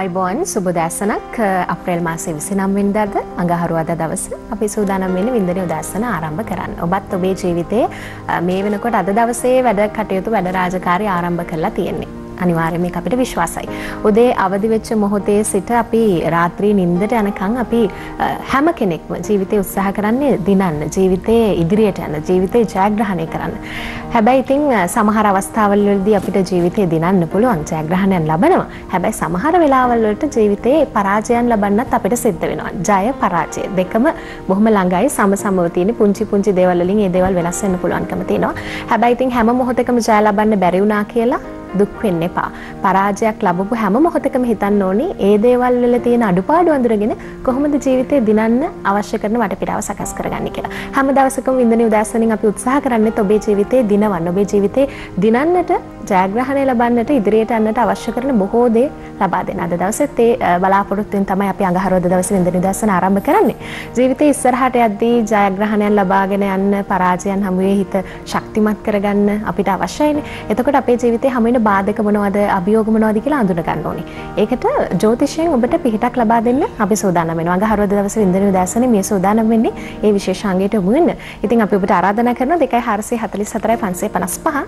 ආයිබෝන් සුබ දැසනක් අප්‍රේල් මාසයේ 29 වෙනිදාද අඟහරුවාදා දවස අපි සූදානම් වෙන්නේ වින්දනීය උදෑසන ආරම්භ කරන්න. ඔබත් ඔබේ ජීවිතයේ මේ වෙනකොට අද දවසේ වැඩ කටයුතු වැඩ රාජකාරී ආරම්භ කරලා තියෙන්නේ. අනිවාර්යයෙන් මේක අපිට විශ්වාසයි. උදේ අවදි වෙච්ච මොහොතේ සිට අපි රාත්‍රී නිින්දට යනකම් අපි හැම කෙනෙක්ම ජීවිතේ උත්සාහ කරන්නේ දිනන්න, ජීවිතේ ඉදිරියට යන්න, ජීවිතේ ජයග්‍රහණය කරන්න. හැබැයි ඉතින් සමහර අවස්ථාවල් වලදී අපිට ජීවිතේ දිනන්න පුළුවන්, ජයග්‍රහණයන් ලබනවා. හැබැයි සමහර වෙලාවල් වලට ජීවිතේ පරාජයන් ලබන්නත් අපිට සිද්ධ වෙනවා. ජය පරාජය දෙකම බොහොම ළඟයි, සමසමව තියෙන පුංචි පුංචි දේවල් වලින් මේ දේවල් වෙනස් වෙන්න පුළුවන්කම තියෙනවා. හැබැයි ඉතින් හැම මොහොතකම ජය ලබන්න බැරි වුණා කියලා දුක් වෙන්න එපා. පරාජයක් ලැබපු හැම මොහොතකම හිතන්න ඕනේ ඒ දේවල් වල තියෙන අඩුපාඩු අඳුරගෙන කොහොමද ජීවිතේ දිනන්න අවශ්‍ය කරන වටපිටාව සකස් කරගන්නේ කියලා. හැම දවසකම වින්දනීය උදෑසනින් අපි උත්සාහ කරන්නේ ඔබේ ජීවිතේ දිනවන්න, ඔබේ ජීවිතේ දිනන්නට, ජයග්‍රහණය ලබන්නට, ඉදිරියට යන්නට අවශ්‍ය කරන බොහෝ දේ ලබා දෙන්න. අද දවසෙත් ඒ බලාපොරොත්තුෙන් තමයි අපි අඟහරුවාදා දවසේ වින්දනීය උදෑසන ආරම්භ කරන්නේ. ජීවිතේ ඉස්සරහට යද්දී ජයග්‍රහණයන් ලබාගෙන යන්න, පරාජයන් හමුවේ හිත ශක්තිමත් කරගන්න අපිට අවශ්‍යයිනේ. එතකොට අපේ ජීවිතේ හැම වෙලේම බාධක මොනවද, අභියෝග මොනවද කියලා අඳුන ගන්න ඕනේ. ඒකට ජ්‍යොතිෂයෙන් ඔබට පිහිටක් ලබා දෙන්න අපි සූදානම් වෙනවා. අඟහරුවාදා දවසේ වින්දනීය උදෑසනේ මේ සූදානම් වෙන්නේ ඒ විශේෂාංගයට යොමු වෙන්න. ඉතින් අපි ඔබට ආරාධනා කරනවා 2444 555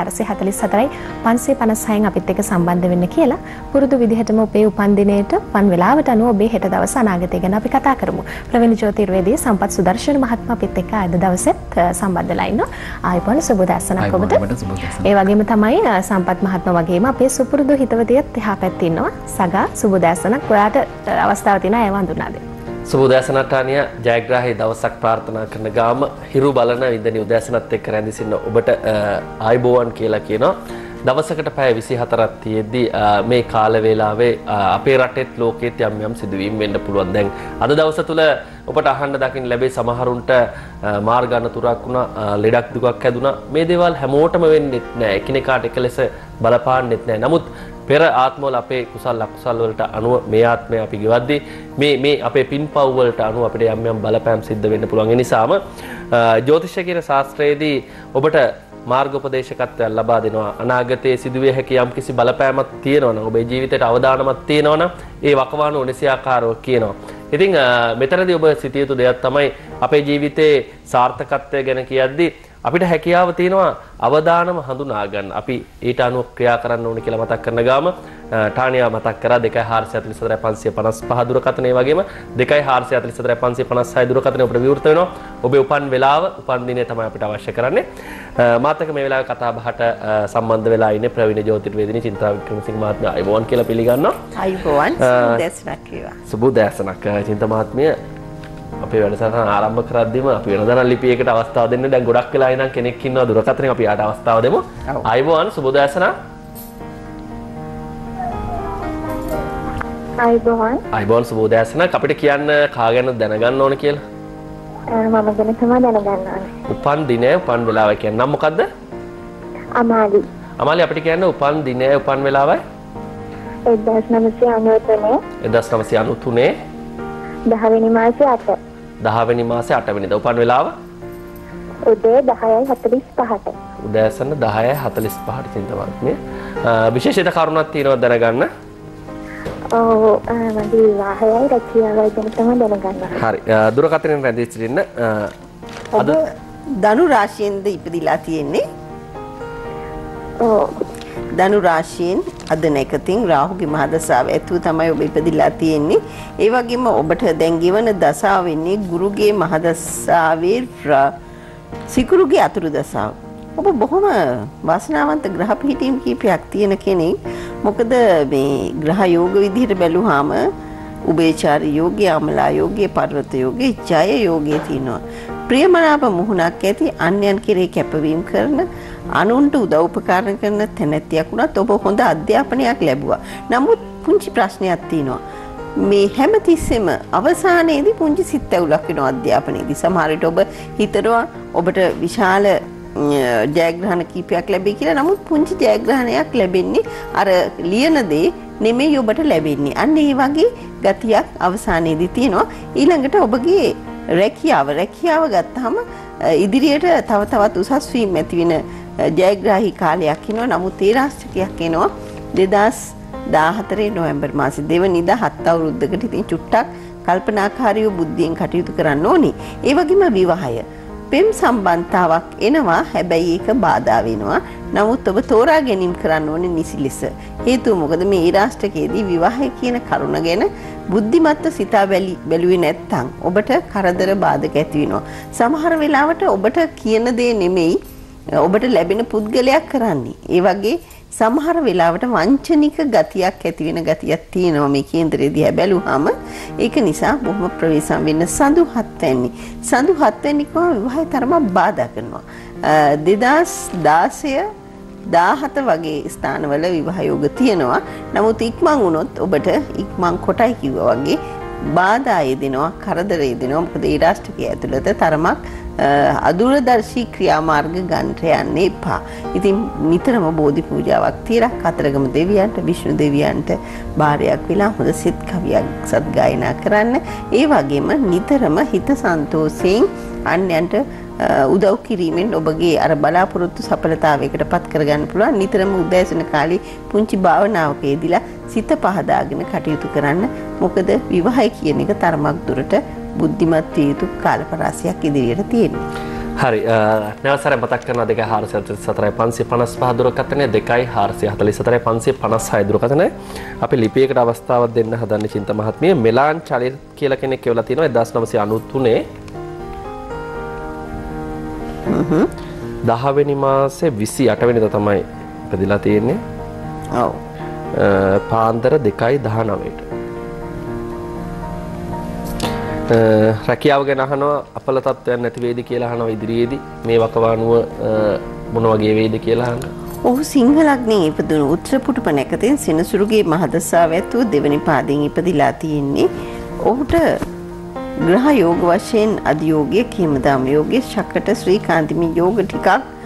2444 556න් අපිත් එක්ක සම්බන්ධ වෙන්න කියලා. පුරුදු විදිහටම ඔබේ උපන් දිනේට උපන් වෙලාවට අනුව ඔබේ හෙට දවස අනාගතය ගැන අපි කතා කරමු. ප්‍රවීණ ජ්‍යොතිර්වේදී සම්පත් සුදර්ශන මහත්මයා අපිත් එක්ක අද දවසෙත් සම්බන්ධ වෙලා ඉන්නවා. ආයිබෝන් සුබ දැසනක් ඔබට. ඒ වගේම තමයි සම්පත් මහත්මයා වගේම අපේ සුපුරුදු හිතවතියත් එහා පැත්තේ ඉන්නවා. සගා සුබ දැසනක්. ඔයාට අවස්ථාව තියෙනවා ඒව හඳුනා දෙන්න. සුබ දැසනටානිය ජයග්‍රාහී දවසක් ප්‍රාර්ථනා කරන ගාම හිරු බලන වින්දනීය උදෑසනත් එක්ක රැඳී සිටින ඔබට ආයිබෝන් කියලා කියනවා. දවසකට පැය 24ක් තියෙද්දි මේ කාල වේලාවේ අපේ රටේත් ලෝකෙත් යම් යම් සිදුවීම් වෙන්න පුළුවන්. දැන් අද දවස තුල ඔබට අහන්න දකින්න ලැබේ සමහරුන්ට මාර්ග අනතුරක් වුණා, ලෙඩක් දුකක් හැදුනා. මේ දේවල් හැමෝටම වෙන්නේ නැහැ. එකිනෙකාට එක ලෙස බලපාන්නෙත් නැහැ. නමුත් පෙර ආත්මවල අපේ කුසල අකුසල වලට අනුව මේ ආත්මය අපි ගෙවද්දී මේ අපේ පින්පව් වලට අනුව අපිට යම් යම් බලපෑම් සිද්ධ වෙන්න පුළුවන්. ඒ නිසාම ජ්‍යොතිෂ කියන ශාස්ත්‍රයේදී ඔබට මාර්ගෝපදේශකත්වයක් ලබා දෙනවා. අනාගතයේ සිදුවිය හැකි යම්කිසි බලපෑමක් තියෙනවා නම්, ඔබේ ජීවිතයට අවදානමක් තියෙනවා නම් ඒ වකවානුව නිසියාකාරව කියනවා. ඉතින් මෙතනදී ඔබ සිටිය යුතු දෙයක් තමයි අපේ ජීවිතයේ සාර්ථකත්වය ගැන කියද්දී අපිට හැකියාව තියෙනවා අවදානම හඳුනා ගන්න. අපි ඊට අනුව ක්‍රියා කරන්න ඕනේ කියලා මතක් කරන ගාම ටානියා මතක් කරා 2444 555 දුරකථනය වගේම 2444 556 දුරකථනය අපිට විවෘත වෙනවා. ඔබේ උපන් වෙලාව, උපන් දිනය තමයි අපිට අවශ්‍ය කරන්නේ. මාත් එක්ක මේ වෙලාවේ කතා බහට සම්බන්ධ වෙලා ඉන්නේ ප්‍රවීණ ජ්‍යොතිර්වේදිනී චින්තා වික්‍රමසිංහ මහත්මයා. ආයිබෝන් කියලා පිළිගන්නවා. ආයිබෝන් සුබ දැසනක් වේවා. සුබ දැසනක් චින්තා මහත්මිය. අපේ වැඩසටහන ආරම්භ කරද්දීම අපි වෙනදා ලිපියකට අවස්ථාව දෙන්න. දැන් ගොඩක් වෙලා ඉඳන් කෙනෙක් ඉන්නවා දුරකථනයෙන්, අපි යාට අවස්ථාව දෙමු. ආයිබෝන් සුබ දැසන. ආයිබෝන් සුබ දැසන. අපිට කියන්න කා ගැන දැනගන්න ඕන කියලා. මම ගැන තමයි දැනගන්න ඕනේ. උපන් දිනය, උපන් වෙලාව කියන්නේ නම් මොකද්ද? අමාලි. අමාලි අපිට කියන්න උපන් දිනය, උපන් වෙලාවයි 1993. 1993 10 වෙනි මාසේ 8. 10 වෙනි මාසේ 8 වෙනිදා. උපන් වෙලාව උදේ 10:45ට. උදෑසන 10:45ට චින්තමාත්මිය. විශේෂිත කරුණක් තියෙනවද දැනගන්න? ඔව් මගේ විවාහයයි රැකියාවයි ගැන තමයි දැනගන්න. හරි. දුරකථනයෙන් රැඳී සිටින්න. අද ධනු රාශියෙන්ද ඉපදිලා තියෙන්නේ? ඔව්. ධනු රාශියෙන් අද නැකතින් රාහුගේ මහදසාව ඇතුව තමයි ඔබ ඉපදිලා තියෙන්නේ. ඒ වගේම ඔබට දැන් ගෙවන දසාව වෙන්නේ ගුරුගේ මහදසාවේ සිකුරුගේ අතුරු දසාව. ඔබ බොහොම වාසනාවන්ත ග්‍රහ පිහිටීම් කීපයක් තියෙන කෙනෙක්. මොකද මේ ග්‍රහ යෝග විදිහට බැලුවාම උභයචාර යෝගය, අමලා යෝගය, පර්වත යෝගය, ජය යෝගය තියෙනවා. ප්‍රියමනාප මුහුණක් ඇති, අන්‍යයන් කෙරේ කැපවීම කරන, අනුන්ට උදව් උපකාර කරන තැනැත්තියක් වුණත් ඔබ හොඳ අධ්‍යාපනයක් ලැබුවා. නමුත් පුංචි ප්‍රශ්නයක් තියෙනවා. මේ හැමතිස්සෙම අවසානයේදී පුංචි සිත් ඇවුලක් වෙනවා අධ්‍යාපනයේදී. සමහර විට ඔබ හිතනවා ඔබට විශාල ජයග්‍රහණ කීපයක් ලැබෙයි කියලා. නමුත් පුංචි ජයග්‍රහණයක් ලැබෙන්නේ අර ලියන දේ නෙමෙයි ඔබට ලැබෙන්නේ. අන්න ඒ වගේ ගතියක් අවසානයේදී තියෙනවා. ඊළඟට ඔබගේ රැකියාව ගත්තාම ඉදිරියට තව තවත් උසස් වීම ඇති වෙන ජයග්‍රාහී කාලයක් එනවා. නමුත් ඒ රාශියක් එනවා 2000 14 නොවැම්බර් මාසේ දෙවනිදා 7 අවුරුද්දකට ඉතින් චුට්ටක් කල්පනාකාරීව බුද්ධියෙන් කටයුතු කරන්න ඕනි. ඒ වගේම විවාහය පෙම් සම්බන්ධතාවක් එනවා. හැබැයි ඒක බාධා වෙනවා. නමුත් ඔබ තෝරා ගැනීම කරන්න ඕනේ නිසි ලෙස. හේතුව මොකද මේ ඊරාෂ්ටකයේදී විවාහය කියන කරුණ ගැන බුද්ධිමත්ව සිතා බැලුවේ නැත්නම් ඔබට කරදර බාධක ඇති වෙනවා. සමහර වෙලාවට ඔබට කියන දේ නෙමෙයි ඔබට ලැබෙන පුද්ගලයක් කරන්නේ. ඒ වගේ සමහර වෙලාවට වංචනික ගතියක් ඇති වෙන ගතියක් තියෙනවා මේ කේන්දරේ දිහා බැලුවාම. ඒක නිසා බොහොම ප්‍රවේශම් වෙන්න සඳු 7 වෙනි. සඳු 7 වෙනි කම විවාහය තරම බාධා කරනවා. 2016 17 වගේ ස්ථානවල විවාහ යෝග තියෙනවා. නමුත් ඉක්මන් වුණොත් ඔබට ඉක්මන් කොටයි කිව්වා වගේ බාධා යෙදෙනවා, කරදර යෙදෙනවා. මොකද ඒ රාෂ්ට්‍රකයේ ඇතුළත තරමක් අදුරදර්ශී ක්‍රියාමාර්ග ගන්නට යන්න එපා. ඉතින් නිතරම බෝධි පූජාවක් තියලා කතරගම දෙවියන්ට, විෂ්ණු දෙවියන්ට බාරයක් වෙලා හොඳ සිත කවියක් සත් ගායනා කරන්න. ඒ වගේම නිතරම හිත සන්තෝෂයෙන් අන්යන්ට උදව් කිරීමෙන් ඔබගේ අර බලාපොරොත්තු සඵලතාවයකට පත් කරගන්න පුළුවන්. නිතරම උදෑසන කාලේ පුංචි භාවනාවක යෙදিলা සිත පහදාගෙන කටයුතු කරන්න. මොකද විවාහය කියන එක තරමක් දුරට බුද්ධිමත් විය යුතු කාලපරාසයක් ඉදිරියට තියෙනවා. හරි නැවසර මතක් කරන 2444 555 දුරකථනය 2444 556 දුරකථනය අපි ලිපියකට අවස්ථාවක් දෙන්න හදන්නේ චින්ත මහත්මිය. මෙලාන් චලිත කියලා කෙනෙක් කියවලා තිනවා 1993 10 වෙනි මාසේ 28 වෙනිදා තමයි ඉපදිලා තියෙන්නේ. ඔව්. පාන්දර 2:19ට. රැකියාව ගැන අහනවා අපල තත්ත්වයන් නැති වේද කියලා අහනවා ඉදිරියේදී. මේ වකවානුව මොන වගේ වේද කියලා අහනවා. ඔහු සිංහලග්නේ ඉපදුණු උත්තරපුටුප නැකතෙන් සෙනසුරුගේ මහදසාව ඇතුව දෙවනි පාදයෙන් ඉපදිලා තියෙන්නේ. ඔහුට ග්‍රහ යෝග වශයෙන් අධියෝගයේ කේමදාම යෝගයේ ශක්කට ශ්‍රීකාන්තිමි යෝග ටිකක්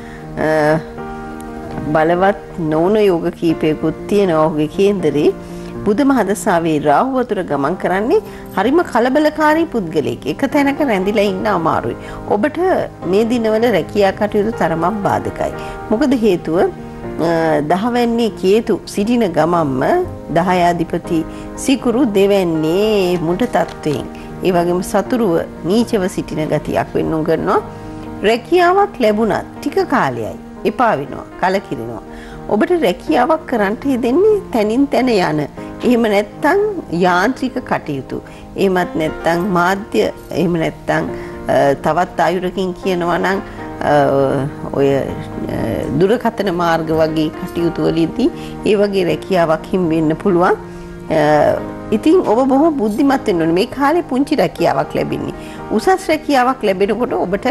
බලවත් නොවන යෝග කීපයකුත් තියෙනවා ඔහුගේ කේන්දරේ. බුද මහදසාවේ රාහු වතුර ගමන් කරන්නේ හරිම කලබලකාරී පුද්ගලෙක්. එක තැනක රැඳිලා ඉන්න අමාරුයි. ඔබට මේ දිනවල රැකියා කටයුතු තරමක් බාධකයි. මොකද හේතුව 10 වෙනි කේතු සිටින ගමම්ම 10 අධිපති සිකුරු දෙවැන්නේ මුඩ තත්වයෙන් ඒ වගේම සතුරුව නීචව සිටින ගතියක් වෙන්නුම් කරනවා. රැකියාවක් ලැබුණත් ටික කාලයයි එපා වෙනවා, කලකිරෙනවා. ඔබට රැකියාවක් කරන්නට දෙන්නේ තනින් තන යන. එහෙම නැත්නම් යාන්ත්‍රික කටයුතු. එහෙමත් නැත්නම් මාධ්‍ය, එහෙම නැත්නම් තවත් ආයුරකින් කියනවා නම් ඔය දුරකථන මාර්ග වගේ කටයුතු වලදී ඒ වගේ රැකියාවක් හිමි වෙන්න පුළුවන්. ඉතින් ඔබ බොහොම බුද්ධිමත් වෙන්න ඕනේ. මේ කාලේ පුංචි රැකියාවක් ලැබෙන්නේ. උසස් රැකියාවක් ලැබෙනකොට ඔබට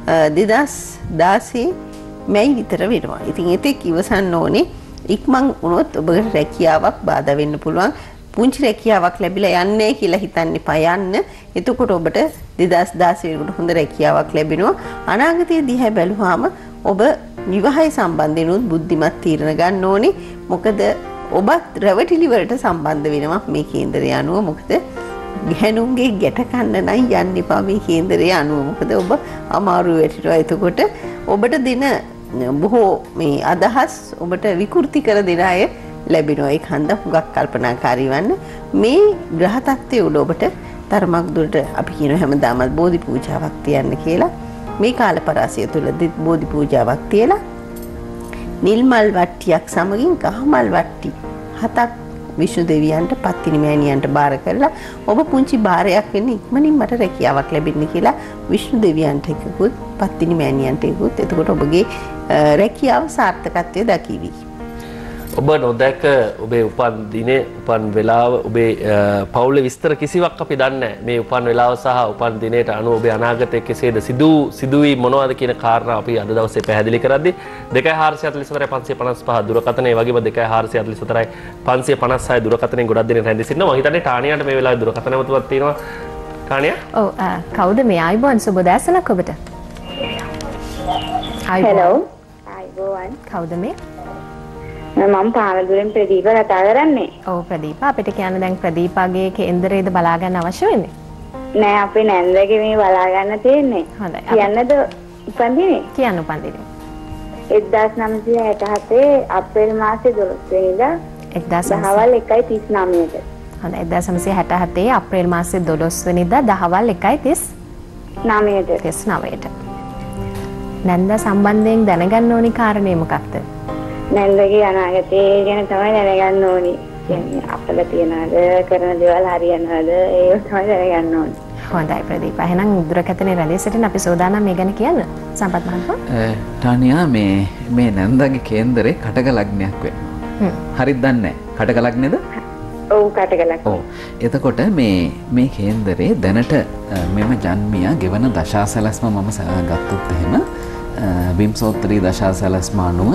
2016 මැයි විතර වෙනවා. ඉතින් එතෙක් ඉවසන්න ඕනේ. ඉක්මන් වුණොත් ඔබට රැකියාවක් බාධා වෙන්න පුළුවන්. පුංචි රැකියාවක් ලැබිලා යන්නේ කියලා හිතන්න එපා. යන්න. එතකොට ඔබට 2016 වෙනකොට හොඳ රැකියාවක් ලැබෙනවා. අනාගතයේ දිහා බැලුවාම ඔබ විවාහය සම්බන්ධයෙන් බුද්ධිමත් තීරණ ගන්න ඕනේ. මොකද ඔබත් රැවටිලි වලට සම්බන්ධ වෙනවා මේ කේන්දරය අනුව. මොකද ගැහණුන්ගේ ගැට කන්න නම් යන්න එපා මේ කේන්දරය අනුව. මොකද ඔබ අමාරු වැටිනවා. එතකොට ඔබට දෙන බොහෝ මේ අදහස් ඔබට විකෘති කර දෙන අය ලැබෙනවා. ඒක හන්ද හුඟක් කල්පනාකාරී වන්න. මේ ග්‍රහ තත්ත්වය උඩ ඔබට තරමක් දුරට අපි කියන හැමදාම බෝධි පූජාවක් තියන්න කියලා. මේ කාලපරාසය තුළදී බෝධි පූජාවක් තියලා නිල් මල් වට්ටියක් සමගින් කහ මල් වට්ටි 7ක් විෂ්ණු දෙවියන්ට පත්තිනි මෑණියන්ට බාර කරලා ඔබ පුංචි බාරයක් වෙන්න ඉක්මනින් මට රැකියාවක් ලැබෙන්න කියලා විෂ්ණු දෙවියන්ට එකකුත් පත්තිනි මෑණියන්ට එකකුත්. එතකොට ඔබගේ රැකියාව සාර්ථකත්වයේ දකිවි. ඔබ නොදැක ඔබේ උපන් දිනේ උපන් වේලාව ඔබේ පවුලේ විස්තර කිසිවක් අපි දන්නේ නැහැ. මේ උපන් වේලාව සහ උපන් දිනේට අනුව ඔබේ අනාගතයේ කෙසේද සිදුවී මොනවද කියන කාරණා අපි අද දවසේ පැහැදිලි කරද්දී 2444 555 දුරකථනය වගේම 2444 556 දුරකථනයෙන් ගොඩක් දෙනෙක් රැඳී සිටිනවා. මම හිතන්නේ ටානියාට මේ වෙලාවේ දුරකථන නමතුවක් තියෙනවා. ටානියා? ඔව් කවුද මේ ආයිබෝන් සුබ දැසලක් ඔබට? හෙලෝ ආයිබෝන්. කවුද මේ? මම පානදුරෙන් ප්‍රදීප කතා කරන්නේ. ඔව් ප්‍රදීප අපිට කියන්න දැන් ප්‍රදීපගේ කේන්දරේද බලා ගන්න අවශ්‍ය වෙන්නේ? නෑ අපේ නැන්දගේ මේ බලා ගන්න තියෙන්නේ. හොඳයි. කියන්නද උපන්දිනේ? කියන්න උපන්දිනේ. 1967 අප්‍රේල් මාසේ 12 වෙනිදා දහවල් 1:39ට. හොඳයි 1967 අප්‍රේල් මාසයේ 12 වෙනිදා දහවල් 1:39ට. නැන්දා සම්බන්ධයෙන් දැනගන්න ඕනි කාරණේ මොකක්ද? නැන්දගේ අනාගතය ගැන තමයි දැනගන්න ඕනි. කියන්නේ අපල තියනවාද කරන දේවල් හරියනවාද ඒක තමයි දැනගන්න ඕනි. හොඳයි ප්‍රදීප. එහෙනම් දුරකථනයේ රැඳී සිටින අපි සෝදානම් මේ ගැන කියන්න. සම්පත් මහත්මයා. ටානියා මේ නැන්දාගේ කේන්දරේ කටක ලග්නයක් වෙනවා. හරිද දන්නේ නැහැ. කටක ලග්නේද? ඔව් කටක ලග්නේ. ඔව්. එතකොට මේ කේන්දරේ දැනට මෙම ජන්මියා ගෙවන දශාසලස්ම මම ගත්තොත් එහෙම විම්සෝත්තරී දශාසලස්ම අනුව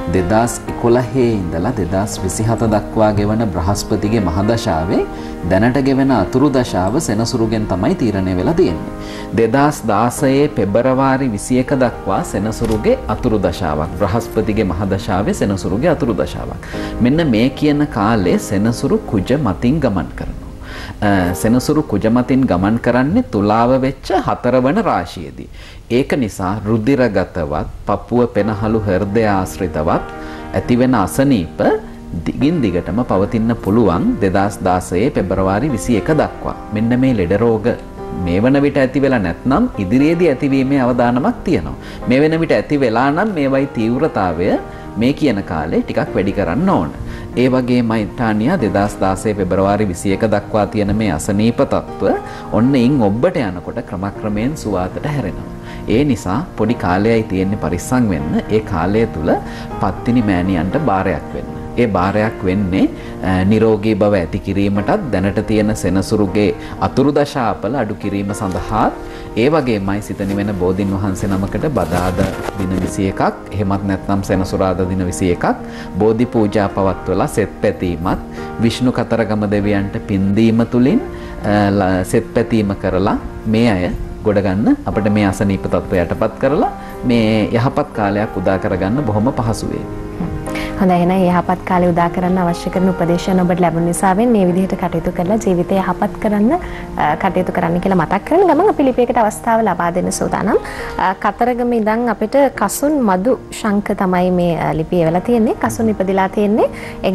2011 ඉඳලා 2027 දක්වා ගෙවන බ්‍රහස්පතිගේ මහදශාවේ දැනට ගෙවන අතුරු දශාව සෙනසුරුගෙන් තමයි තීරණය වෙලා තියෙන්නේ. 2016 පෙබරවාරි 21 දක්වා සෙනසුරුගේ අතුරු දශාවක් බ්‍රහස්පතිගේ මහදශාවේ සෙනසුරුගේ අතුරු දශාවක්. මෙන්න මේ කියන කාලේ සෙනසුරු කුජ මතින් ගමන් කරනවා. සෙනසුරු කුජ මතින් ගමන් කරන්නේ තුලාව වෙච්ච 4 වන රාශියේදී. ඒක නිසා රුධිරගතවත්, පපුව පෙනහළු හෘදය ආශ්‍රිතවත් ඇතිවෙන අසනීප දිගින් දිගටම පවතින්න පුළුවන් 2016 පෙබරවාරි 21 දක්වා. මෙන්න මේ ලෙඩ රෝග මේ වන විට ඇති වෙලා නැත්නම් ඉදිරියේදී ඇතිවීමේ අවදානමක් තියෙනවා. මේ වෙන විට ඇති වෙලා නම් මේවයි තීව්‍රතාවය මේ කියන කාලේ ටිකක් වැඩි කරන්න ඕන. ඒ වගේමයි ටානියා 2016 පෙබරවාරි 21 දක්වා තියෙන මේ අසනීප තත්ත්ව ඔන්න ඉන් ඔබට යනකොට ක්‍රමක්‍රමයෙන් සුවාතට හැරෙනවා. ඒ නිසා පොඩි කාලයයි තියෙන්නේ පරිස්සම් වෙන්න. ඒ කාලය තුල පත්තිනි මෑණියන්ට බාරයක් වෙන්න. ඒ බාරයක් වෙන්නේ නිරෝගී බව ඇති කිරීමටත් දැනට තියෙන සෙනසුරුගේ අතුරු දශාපල අඩු කිරීම සඳහා ඒ වගේමයි සිත නිවෙන බෝධින් වහන්සේ නමකට බදාද දින 21ක් එහෙමත් නැත්නම් සෙනසුරාදා දින 21ක් බෝධි පූජා පවත්වලා සෙත් පැතීමත් විෂ්ණු කතරගම දෙවියන්ට පින් දීම තුලින් සෙත් පැතීම කරලා මේ අය ගොඩ ගන්න අපිට මේ අසනීප තත්ත්වය යටපත් කරලා මේ යහපත් කාලයක් උදා කරගන්න බොහොම පහසු වෙයි. හොඳයි එහෙනම් යහපත් කාලය උදා කරන්න අවශ්‍ය කරන උපදේශන ඔබට ලැබුණ නිසා මේ විදිහට කටයුතු කරලා ජීවිතය යහපත් කරන්න කටයුතු කරන්න කියලා මතක් කරන ගමන් අපි ලිපියකට අවස්ථාව ලබා දෙන්න සූදානම්. කතරගම ඉඳන් අපිට කසුන් මදු ශංක තමයි මේ ලිපිය වෙලා තියෙන්නේ. කසුන් ඉපදිලා තියෙන්නේ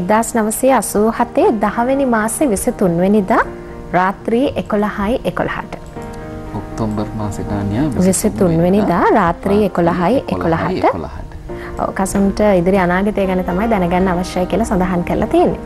1987 10 වෙනි මාසේ 23 වෙනිදා රාත්‍රී 11:11ට. ඔක්තෝබර් මාසේ ටානියා 23 වෙනිදා රාත්‍රී 11:11ට. කසුන්ට ඉදිරි අනාගතය ගැන තමයි දැනගන්න අවශ්‍යයි කියලා සඳහන් කරලා තියෙන්නේ.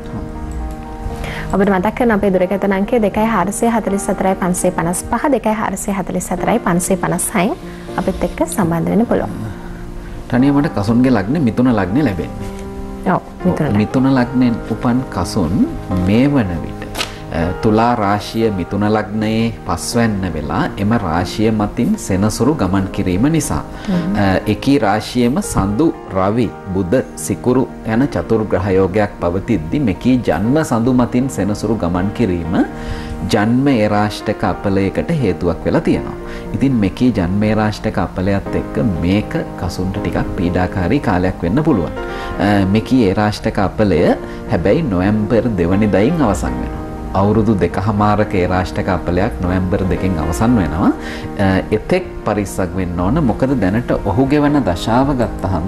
ඔබට මතක් කරන අපේ දුරකථන අංකය 2444 555 2444 556 අපිත් එක්ක සම්බන්ධ වෙන්න පුළුවන්. තනියම මට කසුන්ගේ ලග්නේ මිථුන ලග්නේ ලැබෙන්නේ. ඔව් මිථුන ලග්නෙන් උපන් කසුන් මේ වන විට තුලා රාශිය මිථුන ලග්නයේ පස්වැන්න වෙලා එම රාශිය මතින් සෙනසුරු ගමන් කිරීම නිසා එකී රාශියේම සඳු රවි බුධ සිකුරු යන චතුර් ග්‍රහ යෝගයක් පවතිද්දී මෙකී ජන්ම සඳු මතින් සෙනසුරු ගමන් කිරීම ජන්ම ඒරාෂ්ටක අපලයකට හේතුවක් වෙලා තියෙනවා. ඉතින් මෙකී ජන්ම ඒරාෂ්ටක අපලයත් එක්ක මේක කසුන්ට ටිකක් පීඩාකාරී කාලයක් වෙන්න පුළුවන්. මෙකී ඒරාෂ්ටක අපලය හැබැයි නොවැම්බර් 2 වෙනිදායින් අවසන් වෙනවා. අවුරුදු 2කමාරක ඒරාෂ්ටක අපලයක් නොවැම්බර් 2කින් අවසන් වෙනවා. එතෙක් පරිස්සම් වෙන්න ඕන. මොකද දැනට ඔහු ගෙවන දශාව ගත්තහම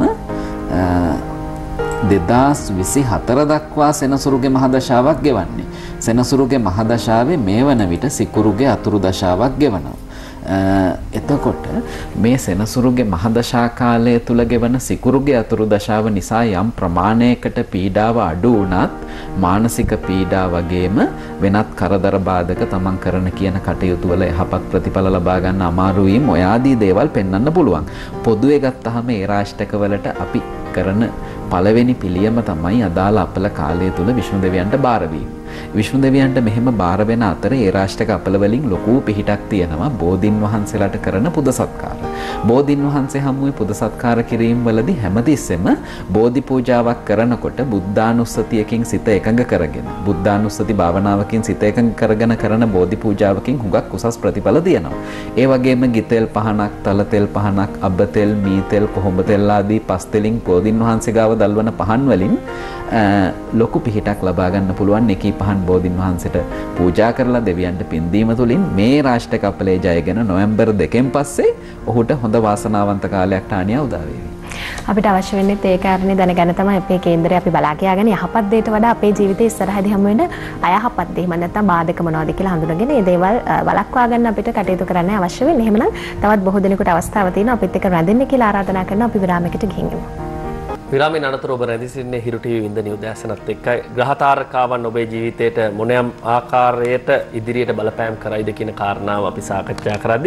2024 දක්වා සෙනසුරුගේ මහදශාවක් ගෙවන්නේ. සෙනසුරුගේ මහදශාවේ මේ වන විට සිකුරුගේ අතුරු දශාවක් ගෙවනවා. එතකොට මේ සෙනසුරුගේ මහදශා කාලය තුල ගෙවන සිකුරුගේ අතුරු දශාව නිසා යම් ප්‍රමාණයකට පීඩාව අඩු වුණත් මානසික පීඩා වගේම වෙනත් කරදර බාධක තමන් කරන කියන කටයුතු වල යහපත් ප්‍රතිඵල ලබා ගන්න අමාරු වීම ඔය ආදී දේවල් පෙන්වන්න පුළුවන්. පොදුවේ ගත්තහම ඒ රාෂ්ටක වලට අපි කරන පළවෙනි පිළියම තමයි අදාළ අපල කාලය තුල විෂ්ණු දෙවියන්ට බාර වීම. විෂ්ණු දෙවියන්ට මෙහෙම බාර වෙන අතර ඒ රාෂ්ටක අපල වලින් ලොකු පිහිටක් තියෙනවා බෝධින් වහන්සේලාට කරන පුද සත්කාර. බෝධින් වහන්සේ හමුවේ පුද සත්කාර කිරීම වලදී හැමතිස්සෙම බෝධි පූජාවක් කරනකොට බුද්ධානුස්සතියකින් සිත එකඟ කරගෙන බුද්ධානුස්සති භාවනාවකින් සිත එකඟ කරගෙන කරන බෝධි පූජාවකින් හුඟක් උසස් ප්‍රතිඵල තියෙනවා. ඒ වගේම ගිතෙල් පහනක්, තල තෙල් පහනක්, අබ්බ තෙල්, මී තෙල්, කොහොඹ තෙල් ආදී පස් තෙලින් බෝධින් වහන්සේ ගාව දල්වන පහන් වලින් ලොකු පිහිටක් ලබා ගන්න පුළුවන්. එකී පහන් බෝධින් වහන්සේට පූජා කරලා දෙවියන්ට පින් දීම තුළින් මේ රාෂ්ටක අපලේ ජයගෙන නොවැම්බර් 2කින් පස්සේ ඔහුට හොඳ වාසනාවන්ත කාලයක් ටානියා උදා වේවි. අපිට අවශ්‍ය වෙන්නේ ඒ කාරණේ දැනගන්න තමයි අපේ කේන්දරය අපි බලා කියාගෙන යහපත් දෙයට වඩා අපේ ජීවිතේ ඉස්සරහදී හමු වෙන අයහපත් දේ එහෙම නැත්නම් බාධක මොනවද කියලා හඳුනගෙන මේ දේවල් වළක්වා ගන්න අපිට කටයුතු කරන්න අවශ්‍ය වෙන්නේ. එහෙමනම් තවත් බොහෝ දෙනෙකුට අවස්ථාව තියෙනවා අපිත් එක්ක රැඳෙන්න කියලා ආරාධනා කරනවා. අපි විරාමයකට ගිහින් එමු. විරාමයෙන් අනතුරු ඔබ රැඳී සිටින්නේ හිරු ටීවී වින්දනී උදෑසනත් එක්කයි. ග්‍රහතාරකාවන් ඔබේ ජීවිතයට මොනෑම් ආකාරයට ඉදිරියට බලපෑම් කරයිද කියන කාරණාව අපි සාකච්ඡා කරද්දී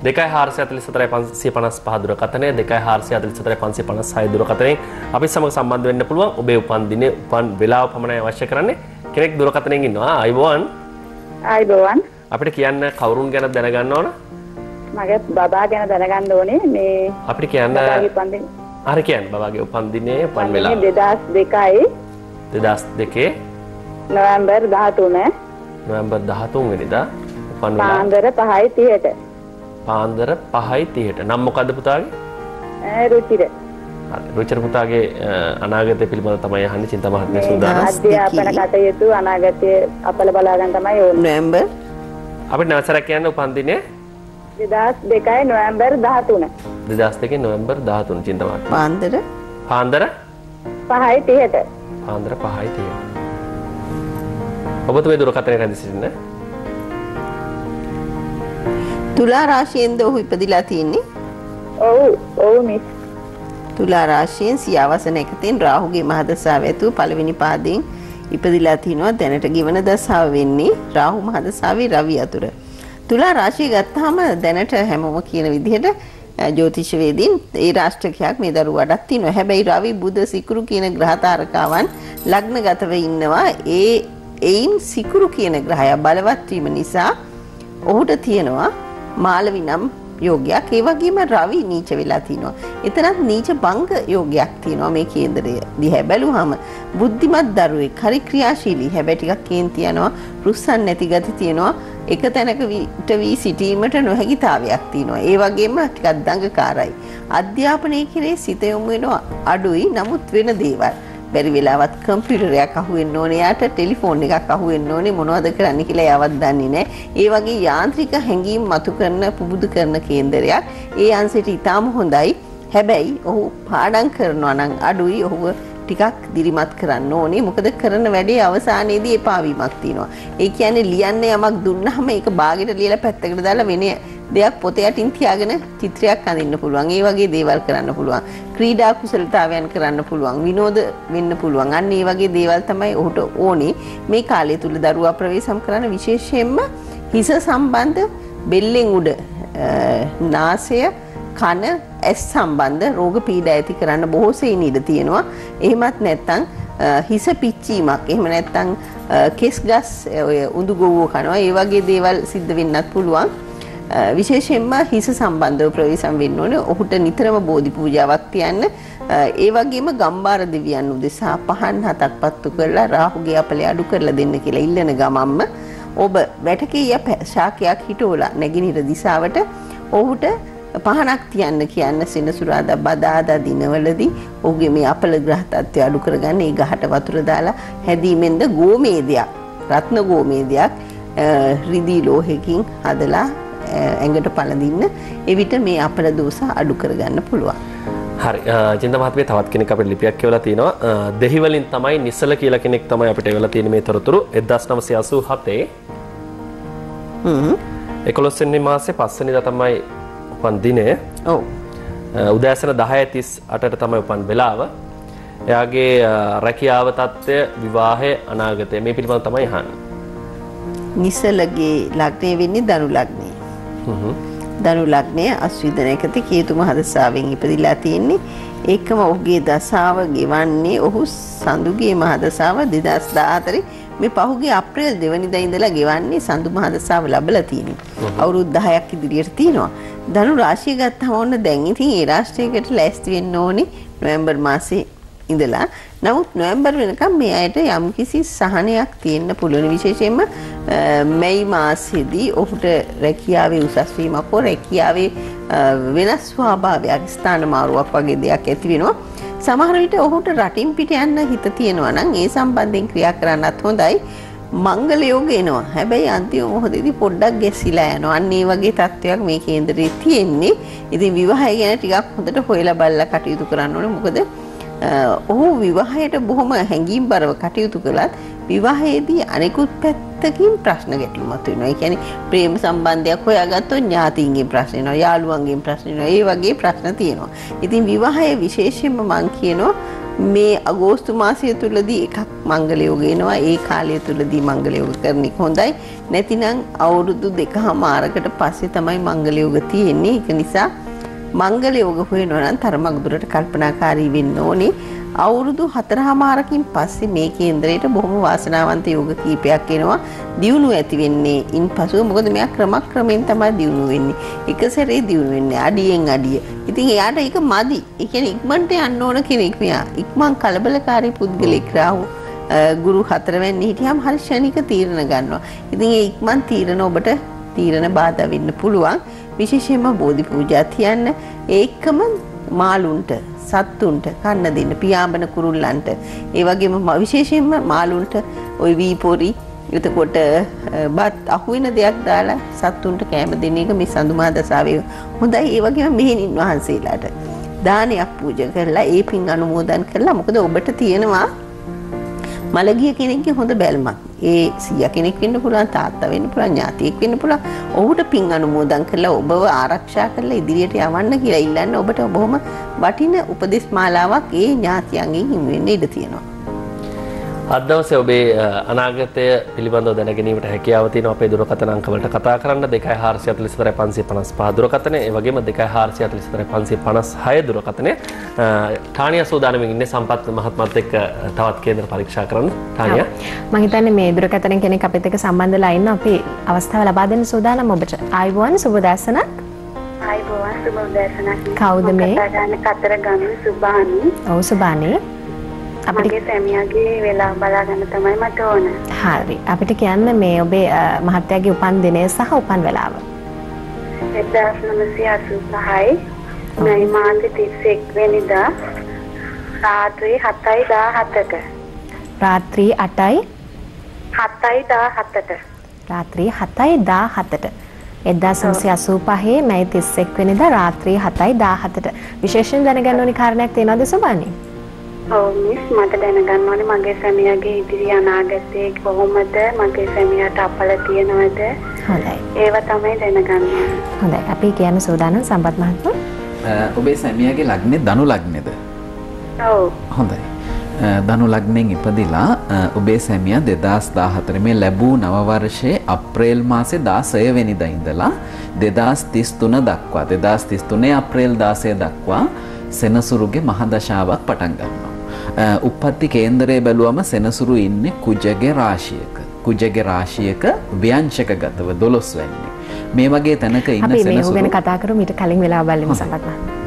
2444 දුරකථනය 2444 දුරකථනයෙන් අපි සමග සම්බන්ධ වෙන්න පුළුවන්. ඔබේ උපන් දිනේ උපන් වේලාව පමණයි අවශ්‍ය කරන්නේ. කෙනෙක් දුරකථනයෙන් ඉන්නවා. අයබෝවන්. ආයිබෝවන්. අපිට කියන්න කවුරුන් ගැන දැනගන්න ඕන? මගේ බබා ගැන දැනගන්න ඕනේ. මේ අපිට කියන්න හරි කියන්න බබාගේ උපන් දිනේ උපන් වෙලාව 2002 නොවැම්බර් 13 වෙනිදා උපන් වෙලාව පාන්දර 5:30ට පාන්දර 5:30ට නම් මොකද්ද පුතාගේ රුචිර රුචිර පුතාගේ අනාගතය පිළිබඳව තමයි අහන්නේ චින්තා මහත්මිය සූදානම් අධ්‍යාපන කටයුතු අනාගතයේ අපල බලා ගන්න තමයි ඕනේ නොවැම්බර් අපිට නැවසරක් කියන්න උපන් දිනේ 2002 නොවැම්බර් 13 2002 නොවැම්බර් 13 චින්තා මහත්මිය පාන්දර 5:30ට පාන්දර 5:30ට ඔබතුමේ දුරකථනය රැඳී සිටින්න තුලා රාශියෙන්ද ඔහු ඉපදිලා තියෙන්නේ? ඔව් මිස්. තුලා රාශියෙන් සියාවසන එකතින් රාහුගේ මහදසාව ඇතුව පළවෙනි පාදයෙන් ඉපදිලා තිනවා. දැනට ගෙවන දසාව වෙන්නේ රාහු මහදසාවේ රවි අතුර. තුලා රාශිය ගත්තාම දැනට හැමෝම කියන විදිහට ජ්‍යොතිෂවේදීන් ඒ රාෂ්ට්‍රකයක් මේ දරුවාටත් තිනවා. හැබැයි රවි බුධ සිකුරු කියන ග්‍රහ තාරකාවන් ලග්නගතව ඉන්නවා. එයින් සිකුරු කියන ග්‍රහය බලවත් වීම නිසා ඔහුට තියෙනවා මාලවි නම් යෝගයක්. ඒ වගේම රවි නීච වෙලා තිනවා. එතනත් නීච භංග යෝගයක් තියෙනවා මේ කේන්දරය දිහා බැලුවාම. බුද්ධිමත් දරුවෙක්, හරි ක්‍රියාශීලී, හැබැයි ටිකක් කේන්ති යනවා, රුස්සන් නැති ගති තියෙනවා. එක තැනක විට වී සිටීමට නොහැකිතාවයක් තියෙනවා. ඒ වගේම ටිකක් දඟකාරයි. අධ්‍යාපනයේ කෙරේ සිත යොමු වෙනවා අඩුයි. නමුත් වෙන දේවල් බැරි වෙලාවත් කම්පියුටරයක් අහුවෙන්න ඕනේ, යාට ටෙලිෆෝන් එකක් අහුවෙන්න ඕනේ, මොනවද කරන්න කියලා යවත් දන්නේ නැහැ. ඒ වගේ යාන්ත්‍රික හැඟීම් මතු කරන පුබුදු කරන කේන්දරයක්. ඒ අංශයට ඊටාම හොඳයි. හැබැයි ඔහු පාඩම් කරනවා නම් අඩුයි. ඔහුව ටිකක් දිරිමත් කරන්න ඕනේ. මොකද කරන වැඩේ අවසානයේදී එපා වීමක් තියෙනවා. ඒ කියන්නේ ලියන්න යමක් දුන්නාම ඒක බාගෙට ලියලා පැත්තකට දාලා වෙන දෙයක් පොත යටින් තියාගෙන චිත්‍රයක් අඳින්න පුළුවන්. ඒ වගේ දේවල් කරන්න පුළුවන්. ක්‍රීඩා කුසලතාවයන් කරන්න පුළුවන්. විනෝද වෙන්න පුළුවන්. අන්න ඒ වගේ දේවල් තමයි ඔහුට ඕනේ. මේ කාලය තුල දරුවා ප්‍රවේශම් කරන විශේෂයෙන්ම හිස සම්බන්ධ, බෙල්ලෙන් උඩ, නාසය, කන, ඇස් සම්බන්ධ රෝග පීඩා ඇති කරන්න බොහෝ සෙයින් ඉඩ තියෙනවා. එහෙමත් නැත්නම් හිස පිච්චීමක්, එහෙම නැත්නම් කෙස් ගස් ඔය උඳු ගොව්ව කනවා, ඒ වගේ දේවල් සිද්ධ වෙන්නත් පුළුවන්. විශේෂයෙන්ම හිස සම්බන්ධව ප්‍රවේශම් වෙන්න ඕනේ. ඔහුට නිතරම බෝධි පූජාවක් තියන්න. ඒ වගේම ගම්බාර දෙවියන් උදෙසා පහන් 7ක් පත්තු කරලා රාහුගේ අපලේ අඩු කරලා දෙන්න කියලා ඉල්ලන ගමම්ම ඔබ වැටකේ ශාකයක් හිටෝලා නැගිනිර දිසාවට ඔහුට පහනක් තියන්න කියන්න සෙනසුරාදා බදාදා දිනවලදී ඔහුගේ මේ අපල ග්‍රහ තත්ත්වය අඩු කරගන්න. ඒ ගහට වතුර දාලා හැදීමෙන්ද ගෝමේදයක්, රත්න ගෝමේදයක් රිදී ලෝහයකින් හදලා ඇඟට පළඳින්න. එවිට මේ අපල දෝෂ අඩු කරගන්න පුළුවන්. හරි. චින්තා මහත්මිය තවත් කෙනෙක් අපිට ලිපියක් කියවලා තිනවා. දෙහිවලින් තමයි නිසල කියලා කෙනෙක් තමයි අපිට එවලා තියෙන මේ තොරතුරු. 1987 11 වෙනි මාසේ 5 වෙනිදා තමයි උපන් දිනය. ඔව්. උදෑසන 10:38ට තමයි උපන් වෙලාව. එයාගේ රැකියාව තත්ත්වය, විවාහය, අනාගතය මේ පිළිබඳව තමයි අහන්නේ. නිසලගේ ලග්නය වෙන්නේ ධනු ලග්නය. ධනු ලග්නය අස්විදනයකදී කේතු මහදසාවෙන් ඉපදිලා තියෙන්නේ. ඒකම ඔහුගේ දසාව ගෙවන්නේ ඔහු සඳුගේ මහදසාව 2014 මේ පහුගිය අප්‍රේල් 2 වෙනිදා ඉඳලා ගෙවන්නේ සඳු මහදසාව ලැබලා තියෙන්නේ. අවුරුදු 10ක් ඉදිරියට තියෙනවා. ධනු රාශිය ගත්තම ඕන දැන් ඉතින් ඒ රාශියකට ලෑස්ති වෙන්න ඕනේ නොවැම්බර් මාසේ ඉඳලා. නමුත් නොවැම්බර් වෙනකම් මේ අයට යම්කිසි සහනයක් තියෙන්න පුළුවන්. විශේෂයෙන්ම මැයි මාසෙදී ඔහුට රැකියාවේ උසස් වීමක් හෝ රැකියාවේ වෙනස් ස්වභාවයක්, ස්ථාන මාරුවක් වගේ දෙයක් ඇති වෙනවා. සමහර විට ඔහුට රටින් පිට යන්න හිත තියෙනවා නම් ඒ සම්බන්ධයෙන් ක්‍රියා කරන්නත් හොඳයි. මංගල යෝග එනවා. හැබැයි අන්තිම මොහොතේදී පොඩ්ඩක් ගැසිලා යනවා. අන්න ඒ වගේ තත්ත්වයක් මේ කේන්දරේ තියෙන්නේ. ඉතින් විවාහය ගැන ටිකක් හොඳට හොයලා බලලා කටයුතු කරන්න ඕනේ. මොකද ඔහු විවාහයට බොහොම හැඟීම්බරව කටයුතු කළත් විවාහයේදී අනෙකුත් පැත්තකින් ප්‍රශ්න ගැටලු මතුවෙනවා. ඒ කියන්නේ ප්‍රේම සම්බන්ධයක් හොයාගත්තොත් ඥාතීන්ගෙන් ප්‍රශ්න එනවා, යාළුවන්ගෙන් ප්‍රශ්න එනවා. ඒ වගේ ප්‍රශ්න තියෙනවා. ඉතින් විවාහය විශේෂයෙන්ම මම කියනවා මේ අගෝස්තු මාසය තුලදී එකක් මංගල යෝග එනවා. ඒ කාලය තුලදී මංගල යෝග කරන එක හොඳයි. නැතිනම් අවුරුදු 2කමාරකට පස්සේ තමයි මංගල යෝග තියෙන්නේ. ඒක නිසා මංගල යෝග හොයනවා නම් තරමක් දුරට කල්පනාකාරී වෙන්න ඕනේ. අවුරුදු 4කමාරකින් පස්සේ මේ කේන්දරයට බොහොම වාසනාවන්ත යෝග කීපයක් එනවා. දියුණුව ඇති වෙන්නේ ඉන්පසුව. මොකද මෙයා ක්‍රමක්‍රමයෙන් තමයි දියුණු වෙන්නේ. එක සැරේ දියුණු වෙන්නේ අඩියෙන් අඩිය. ඉතින් එයාට ඒක මදි. ඒ කියන්නේ ඉක්මනට යන්න ඕන කෙනෙක් මෙයා. ඉක්මන් කලබලකාරී පුද්ගලෙක් රාහු ගුරු 4 වෙනි හිටියාම හරි ශනික තීරණ ගන්නවා. ඉතින් ඒ ඉක්මන් තීරණ ඔබට තීරණ බාධා වෙන්න පුළුවන්. විශේෂයෙන්ම බෝධි පූජා තියන්න. ඒකම මාළුන්ට සත්තුන්ට කන්න දෙන්න, පියාඹන කුරුල්ලන්ට, ඒ වගේම විශේෂයෙන්ම මාළුන්ට ওই වීපොරි එතකොට බත් අහුවෙන දෙයක් දාලා සත්තුන්ට කැම දෙන එක මේ සඳුමා දසාවේ හොඳයි. ඒ වගේම මෙහෙණින් වහන්සේලාට දානයක් පූජා කරලා ඒ පින් අනුමෝදන් කරලා, මොකද ඔබට තියෙනවා මළගිය කෙනෙක්ගේ හොඳ බැල්මක්. ඒ සීයා කෙනෙක් වෙන්න පුළුවන්, තාත්තා වෙන්න පුළුවන්, ඥාතියෙක් වෙන්න පුළුවන්. ඔහුට පින් අනුමෝදන් කරලා ඔබව ආරක්ෂා කරලා ඉදිරියට යවන්න කියලා ඉල්ලන්න. ඔබට බොහොම වටින උපදෙස් මාලාවක් ඒ ඥාතියන්ගෙන් හිමි වෙන්න ඉඩ තියෙනවා. අද දවසේ ඔබේ අනාගතය පිළිබඳව දැන ගැනීමට හැකියාව තියෙනවා. අපේ දුරකථන අංක වලට කතා කරන්න 2444 දුරකථනය, ඒ වගේම 2444 දුරකථනය. ටානියා සූදානම්ින් ඉන්නේ සම්පත් මහත්මයාත් එක්ක තවත් කේන්දර පරීක්ෂා කරන්න. ටානියා, මම හිතන්නේ මේ දුරකථන කෙනෙක් අපිත් එක්ක සම්බන්ධලා ඉන්න අපි අවස්ථාව ලබා දෙන්න සූදානම්. ඔබට ආයුබෝවන්, සුබ දැසනක්. ආයුබෝවන්, සුබ දැසනක්. කවුද මේ? කතරගම සුබානි. ඔව් සුබානි. අපේ සැමියාගේ වෙලාව බලා ගන්න තමයි මට ඕන. හරි. අපිට කියන්න මේ ඔබේ මහත්තයාගේ උපන් දිනය සහ උපන් වෙලාව. 1985 මැයි මාසේ 31 වෙනිදා රාත්‍රී 7:17ට. රාත්‍රී 8යි 7:17ට. රාත්‍රී 7:17ට. 1985 මැයි 31 වෙනිදා රාත්‍රී 7:17ට. විශේෂයෙන් දැනගන්න ඕනි කාරණයක් තියෙනවද සුබානි? ඔව් මිස්, මට දැනගන්න ඕනේ මගේ සැමියාගේ ඉදිරි අනාගතයේ කොහොමද, මගේ සැමියාට අපල තියනවද? හොඳයි. ඒව තමයි දැනගන්න ඕනේ. හොඳයි. අපි කියන්න සූදානම් සම්පත් මහත්මයා. ඔබේ සැමියාගේ ලග්නේ ධනු ලග්නේද? ඔව්. හොඳයි. ධනු ලග්නෙන් ඉපදිලා ඔබේ සැමියා 2014 මේ ලැබූ නව වර්ෂයේ අප්‍රේල් මාසේ 16 වෙනිදා ඉඳලා 2033 දක්වා 2033 අප්‍රේල් 16 දක්වා සෙනසුරුගේ මහදශාවක් පටන් ගන්නවා. උප්පත්ති කේන්දරයේ බැලුවම සෙනසුරු ඉන්නේ කුජගේ රාශියක. කුජගේ රාශියක ව්‍යංශකගතව 12 වෙන්නේ. මේ වගේ තැනක ඉන්න සෙනසුරු අපි මේ ගැන කතා කරමු ඊට කලින් වෙලාව බලමු සම්පත් මහත්මයා.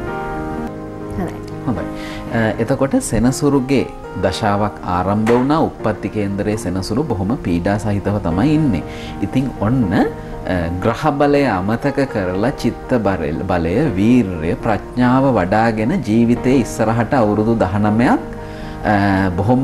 හොඳයි. එතකොට සෙනසුරුගේ දශාවක් ආරම්භ වුණා. උප්පත්ති කේන්දරයේ සෙනසුරු බොහොම පීඩා සහිතව තමයි ඉන්නේ. ඉතින් ඔන්න ග්‍රහ බලය අමතක කරලා චිත්ත බලය, වීර්ය, ප්‍රඥාව වඩාගෙන ජීවිතයේ ඉස්සරහට අවුරුදු 19ක් බොහොම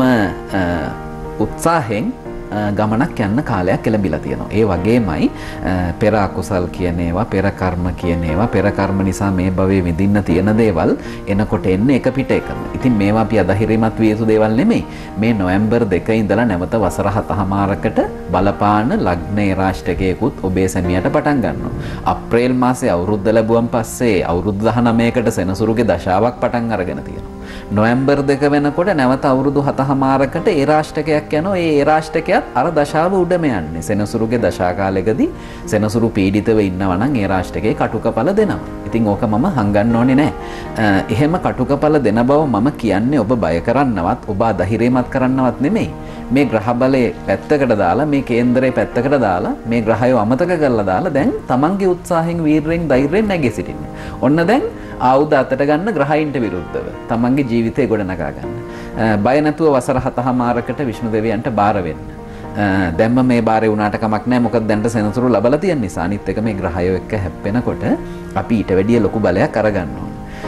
උත්සාහයෙන් ගමනක් යන්න කාලයක් ලැබිලා තියෙනවා. ඒ වගේමයි පෙර අකුසල් කියන ඒවා, පෙර කර්ම කියන ඒවා, පෙර කර්ම නිසා මේ භවයේ විඳින්න තියෙන දේවල් එනකොට එන්නේ එක පිට එකම. ඉතින් මේවා අපි අධෛර්යමත් විය යුතු දේවල් නෙමෙයි. මේ නොවැම්බර් 2 ඉඳලා නැවත වසර 7මාරකට බලපාන ලග්නේ රාෂ්ටකයකුත් ඔබේ සැමියාට පටන් ගන්නවා. අප්‍රේල් මාසේ අවුරුද්ද ලැබුවන් පස්සේ අවුරුදු 19කට සෙනසුරුගේ දශාවක් පටන් අරගෙන තියෙනවා. නොවැම්බර් 2 වෙනකොට නැවත අවුරුදු 7මාරකට ඒ රාෂ්ටකයක් යනවා. ඒ රාෂ්ටකයත් අර දශාව උඩම යන්නේ. සෙනසුරුගේ දශා කාලෙකදී සෙනසුරු පීඩිතව ඉන්නවා නම් ඒ රාෂ්ටකේ කටුකඵල දෙනවා. ඉතින් ඕක මම හංගන්න ඕනේ නැහැ. එහෙම කටුකඵල දෙන බව මම කියන්නේ ඔබ බය කරන්නවත්, ඔබ අධෛර්යමත් කරන්නවත් නෙමෙයි. මේ ග්‍රහ බලයේ පැත්තකට දාලා, මේ කේන්දරේ පැත්තකට දාලා, මේ ග්‍රහය අමතක කරලා දාලා දැන් තමන්ගේ උත්සාහයෙන්, වීරයෙන්, ධෛර්යයෙන් නැගී සිටින්න. ඔන්න දැන් ආයුධ අතට ගන්න ග්‍රහයින්ට විරුද්ධව තමන්ගේ ජීවිතය ගොඩනගා ගන්න. බය නැතුව වසර 7මාරකට විෂ්ණු දෙවියන්ට බාර වෙන්න. දැම්ම මේ බාරේ වුණාට කමක් නැහැ. මොකද දැන්ට සෙනසුරු ලබලා තියෙන නිසා. අනිත් එක මේ ග්‍රහය එක්ක හැප්පෙනකොට අපි ඊට වැඩිය ලොකු බලයක් අරගන්න ඕන.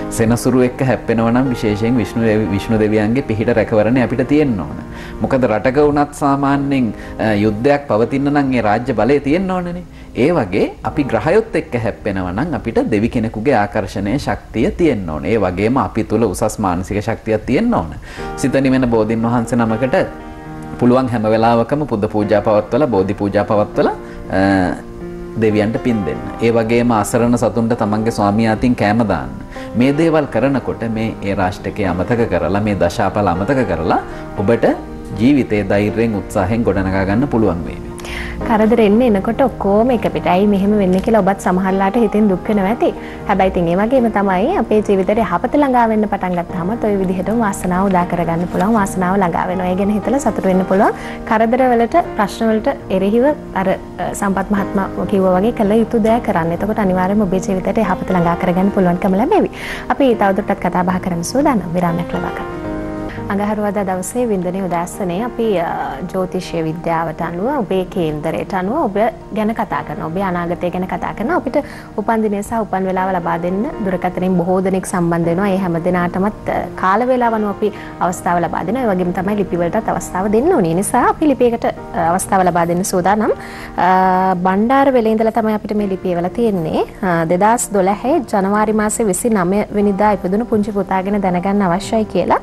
සෙනසුරු එක්ක හැප්පෙනවා නම් විශේෂයෙන් විෂ්ණු දෙවියන්ගේ පිහිට රැකවරණය අපිට තියෙන්න ඕන. මොකද රටක වුණත් සාමාන්‍යයෙන් යුද්ධයක් පවතින නම් ඒ රාජ්‍ය බලය තියෙන්න ඕනනේ. ඒ වගේ අපි ග්‍රහයොත් එක්ක හැප්පෙනවා නම් අපිට දෙවි කෙනෙකුගේ ආකර්ෂණීය ශක්තිය තියෙන්න ඕන. ඒ වගේම අපි තුල උසස් මානසික ශක්තියක් තියෙන්න ඕන. සිත නිවෙන බෝධින් වහන්සේ නමකට පුළුවන් හැම වෙලාවකම පුද පූජා පවත්වලා බෝධි පූජා පවත්වලා දෙවියන්ට පින් දෙන්න. ඒ වගේම අසරණ සතුන්ට තමන්ගේ ස්වාමියා අතින් කෑම දාන්න. මේ දේවල් කරනකොට මේ ඒ රාෂ්ටකයේ අමතක කරලා මේ දශාඵල අමතක කරලා ඔබට ජීවිතේ ධෛර්යයෙන් උත්සාහයෙන් ගොඩනගා ගන්න පුළුවන් වේවි. කරදර එන්නේ එනකොට ඔක්කොම එක පිට. ඇයි මෙහෙම වෙන්නේ කියලා ඔබත් සමහරලාට හිතෙන් දුක් වෙනවා ඇති. හැබැයි ඉතින් ඒ වගේම තමයි අපේ ජීවිතේ යහපත ළඟා වෙන්න පටන් ගත්තාම ඔය විදිහටම වාසනාව උදා කරගන්න පුළුවන්. වාසනාව ළඟා වෙනවා. ඒ ගැන හිතලා සතුට වෙන්න පුළුවන්. කරදර වලට ප්‍රශ්න වලට එරෙහිව අර සම්පත් මහත්මයා කිව්වා වගේ කළ යුතු දේ කරන්න. එතකොට අනිවාර්යයෙන්ම ඔබේ ජීවිතයට යහපත ළඟා කරගන්න පුළුවන්කම ලැබෙවි. අපි තවදුරටත් කතා බහ කරන්න සූදානම්. විරාමයක් ලබා ගන්න. අඟහරුවාදා දවසේ වින්දනයේ උදෑසනේ අපි ජ්‍යොතිෂීය විද්‍යාවට අනුව ඔබේ කේන්දරයට අනුව ඔබ ගැන කතා කරනවා. ඔබේ අනාගතය ගැන කතා කරනවා. අපිට උපන් දිනය සහ උපන් වේලාව ලබා දෙන්න දුරකථනයෙන් බොහෝ දෙනෙක් සම්බන්ධ වෙනවා. ඒ හැම දිනාටමත් කාල වේලාව අනුව අපි අවස්ථාව ලබා දෙනවා. ඒ වගේම තමයි ලිපි වලටත් අවස්ථාව දෙන්න ඕනේ. ඒ නිසා අපි ලිපියකට අවස්ථාව ලබා දෙන්න සූදානම්. බණ්ඩාර වෙලේ ඉඳලා තමයි අපිට මේ ලිපිය වල තියෙන්නේ. 2012 ජනවාරි මාසේ 29 වෙනිදා ඉපදුණු පුංචි පුතා ගැන දැනගන්න අවශ්‍යයි කියලා.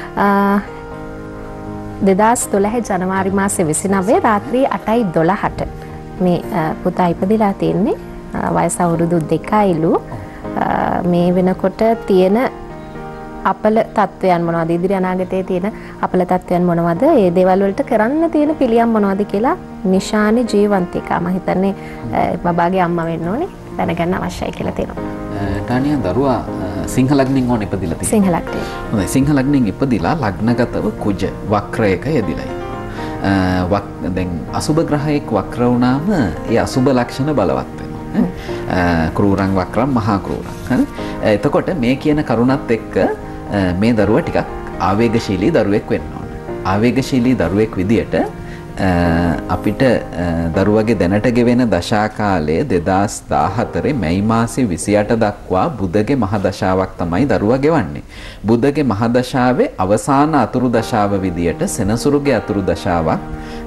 2012 ජනවාරි මාසේ 29 රාත්‍රී 8:12ට මේ පුතා ඉපදිලා තියෙන්නේ. වයස අවුරුදු 2යිලු. මේ වෙනකොට තියෙන අපල තත්වයන් මොනවද? ඉදිරි අනාගතයේ තියෙන අපල තත්වයන් මොනවද? ඒ දේවල් වලට කරන්න තියෙන පිළියම් මොනවද කියලා නිශානි ජීවන්තිකා මම හිතන්නේ බබාගේ අම්මා වෙන්න ඕනේ දැනගන්න අවශ්‍යයි කියලා තියෙනවා. ටානියා දරුවා සිංහ ලග්නෙන් ඕන ඉපදිලා තියෙනවා. සිංහ ලග්නේ. හොඳයි සිංහ ලග්නෙන් ඉපදිලා ලග්නගතව කුජ වක්‍රයක යෙදිලා ඉන්නවා. දැන් අසුබ ග්‍රහයක වක්‍ර වුණාම ඒ අසුබ ලක්ෂණ බලවත් වෙනවා. ක්‍රූරං වක්‍රම් මහා ක්‍රූරං. හරි. එතකොට මේ කියන කරුණත් එක්ක මේ දරුවා ටිකක් ආවේගශීලී දරුවෙක් වෙන්න ඕන. ආවේගශීලී දරුවෙක් විදියට අපිට දරුවගේ දැනට ගෙවෙන දශා කාලය 2014 මැයි මාසේ 28 දක්වා බුධගේ මහ දශාවක් තමයි දරුවා ගෙවන්නේ. බුධගේ මහ දශාවේ අවසාන අතුරු දශාව විදියට සෙනසුරුගේ අතුරු දශාවක්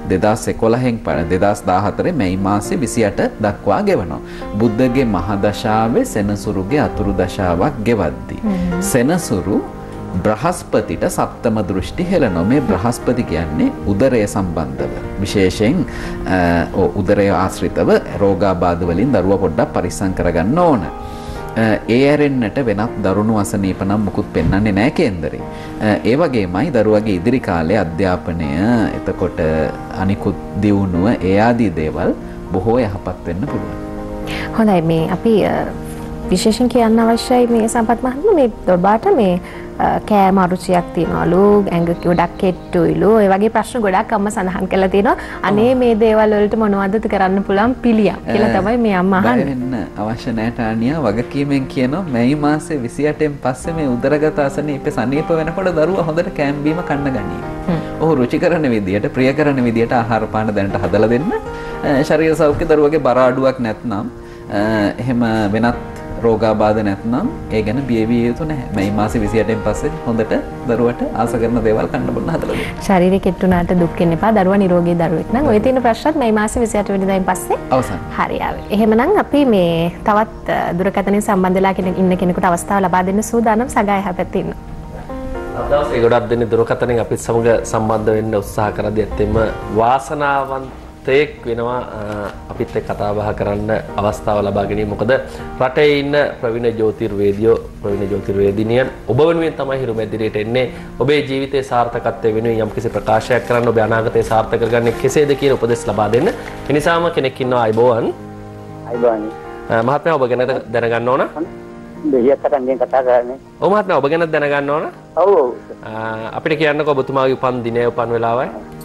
2014 මැයි මාසේ 28 දක්වා ගෙවනවා. බුද්ධගේ මහ දශාවේ සෙනසුරුගේ අතුරු දශාවක් ගෙවද්දී සෙනසුරු බ්‍රහස්පතිට සප්තම දෘෂ්ටි හෙළනවා. මේ බ්‍රහස්පති කියන්නේ උදරය සම්බන්ධව විශේෂයෙන් උදරය ආශ්‍රිතව රෝගාබාධ වලින් දරුවා පොඩ්ඩක් පරිස්සම් කරගන්න ඕන. ඒ ඇරෙන්නට වෙනත් දරුණු අසනීප නම් මුකුත් පෙන්වන්නේ නැහැ කේන්දරේ. ඒ වගේමයි දරුවගේ ඉදිරි කාලයේ අධ්‍යාපනය එතකොට අනිකුත් දියුණුව ඒ ආදී දේවල් බොහෝ යහපත් වෙන්න පුළුවන්. හොඳයි මේ අපි විශේෂයෙන් කියන්න අවශ්‍යයි මේ සම්පත් මහත්මයා මේ ඔබට මේ කෑම අරුචියක් තියනවලු ඇඟ ගොඩක් කෙට්ටුයිලු ඒ වගේ ප්‍රශ්න ගොඩක් අම්ම සඳහන් කරලා තියෙනවා. අනේ මේ දේවල් වලට මොනවද කරන්න පුළුවන් පිළියම් කියලා තමයි මේ අම්මා අහන්නේ. වෙන්න අවශ්‍ය නැහැ ටානියා. වගකීමෙන් කියනවා මැයි මාසේ 28න් පස්සේ මේ උදරගත අසනීප සනීප වෙනකොට දරුවා හොඳට කෑම බීම කන්න ගනී. ඔහු රුචි කරන විදියට ප්‍රිය කරන විදියට ආහාර පාන දැනට හදලා දෙන්න. ශරීර සෞඛ්‍ය දරුවගේ බර අඩුවක් නැත්නම් එහෙම වෙනත් රෝගාබාධ නැත්නම් ඒ ගැන බිය විය යුතු නැහැ. මේ මාසේ 28න් පස්සේ හොඳට දරුවට ආස කරන දේවල් කන්න බොන්න හදලා දෙන්න. ශරීරය කෙට්ටුනාට දුක් වෙන්න එපා. දරුවා නිරෝගී දරුවෙක් නම් ඔය තියෙන ප්‍රශ්නත් මේ මාසේ 28 වෙනිදායින් පස්සේ අවසන්. හරි ආවේ. එහෙමනම් අපි මේ තවත් දුරකථනයෙන් සම්බන්ධ වෙලා ඉන්න කෙනෙකුට අවස්ථාව ලබා දෙන්න සූදානම් සගාය හැපැත්තේ ඉන්න. අද දවසේ ගොඩක් දෙනෙක් දුරකථනයෙන් අපිත් සමග සම්බන්ධ වෙන්න උත්සාහ කරද්දී ඇත්තෙම වාසනාවන්තයෙක් වෙනවා අපිත් එක්ක කතා බහ කරන්න අවස්ථාව ලබා ගැනීම. මොකද රටේ ඉන්න ප්‍රවීණ ජ්‍යොතිර්වේදිනියන් ඔබ වෙනුවෙන් තමයි හිරු මැදිරියට එන්නේ. ඔබේ ජීවිතයේ සාර්ථකත්වය වෙනුවෙන් යම්කිසි ප්‍රකාශයක් කරන්න, ඔබේ අනාගතය සාර්ථක කරගන්නේ කෙසේද කියන උපදෙස් ලබා දෙන්න. ඒ නිසාම කෙනෙක් ඉන්නවා. අයබෝවන්. අයබෝවන්. මහත්මයා ඔබ ගැන දැනගන්න ඕන. දෙහියක්කටන් දැන් කතා කරන්නේ. ඔව් මහත්මයා ඔබ ගැන දැනගන්න ඕන. ඔව්. අපිට කියන්නකෝ ඔබතුමාගේ උපන් දිනය උපන් වෙලාවයි.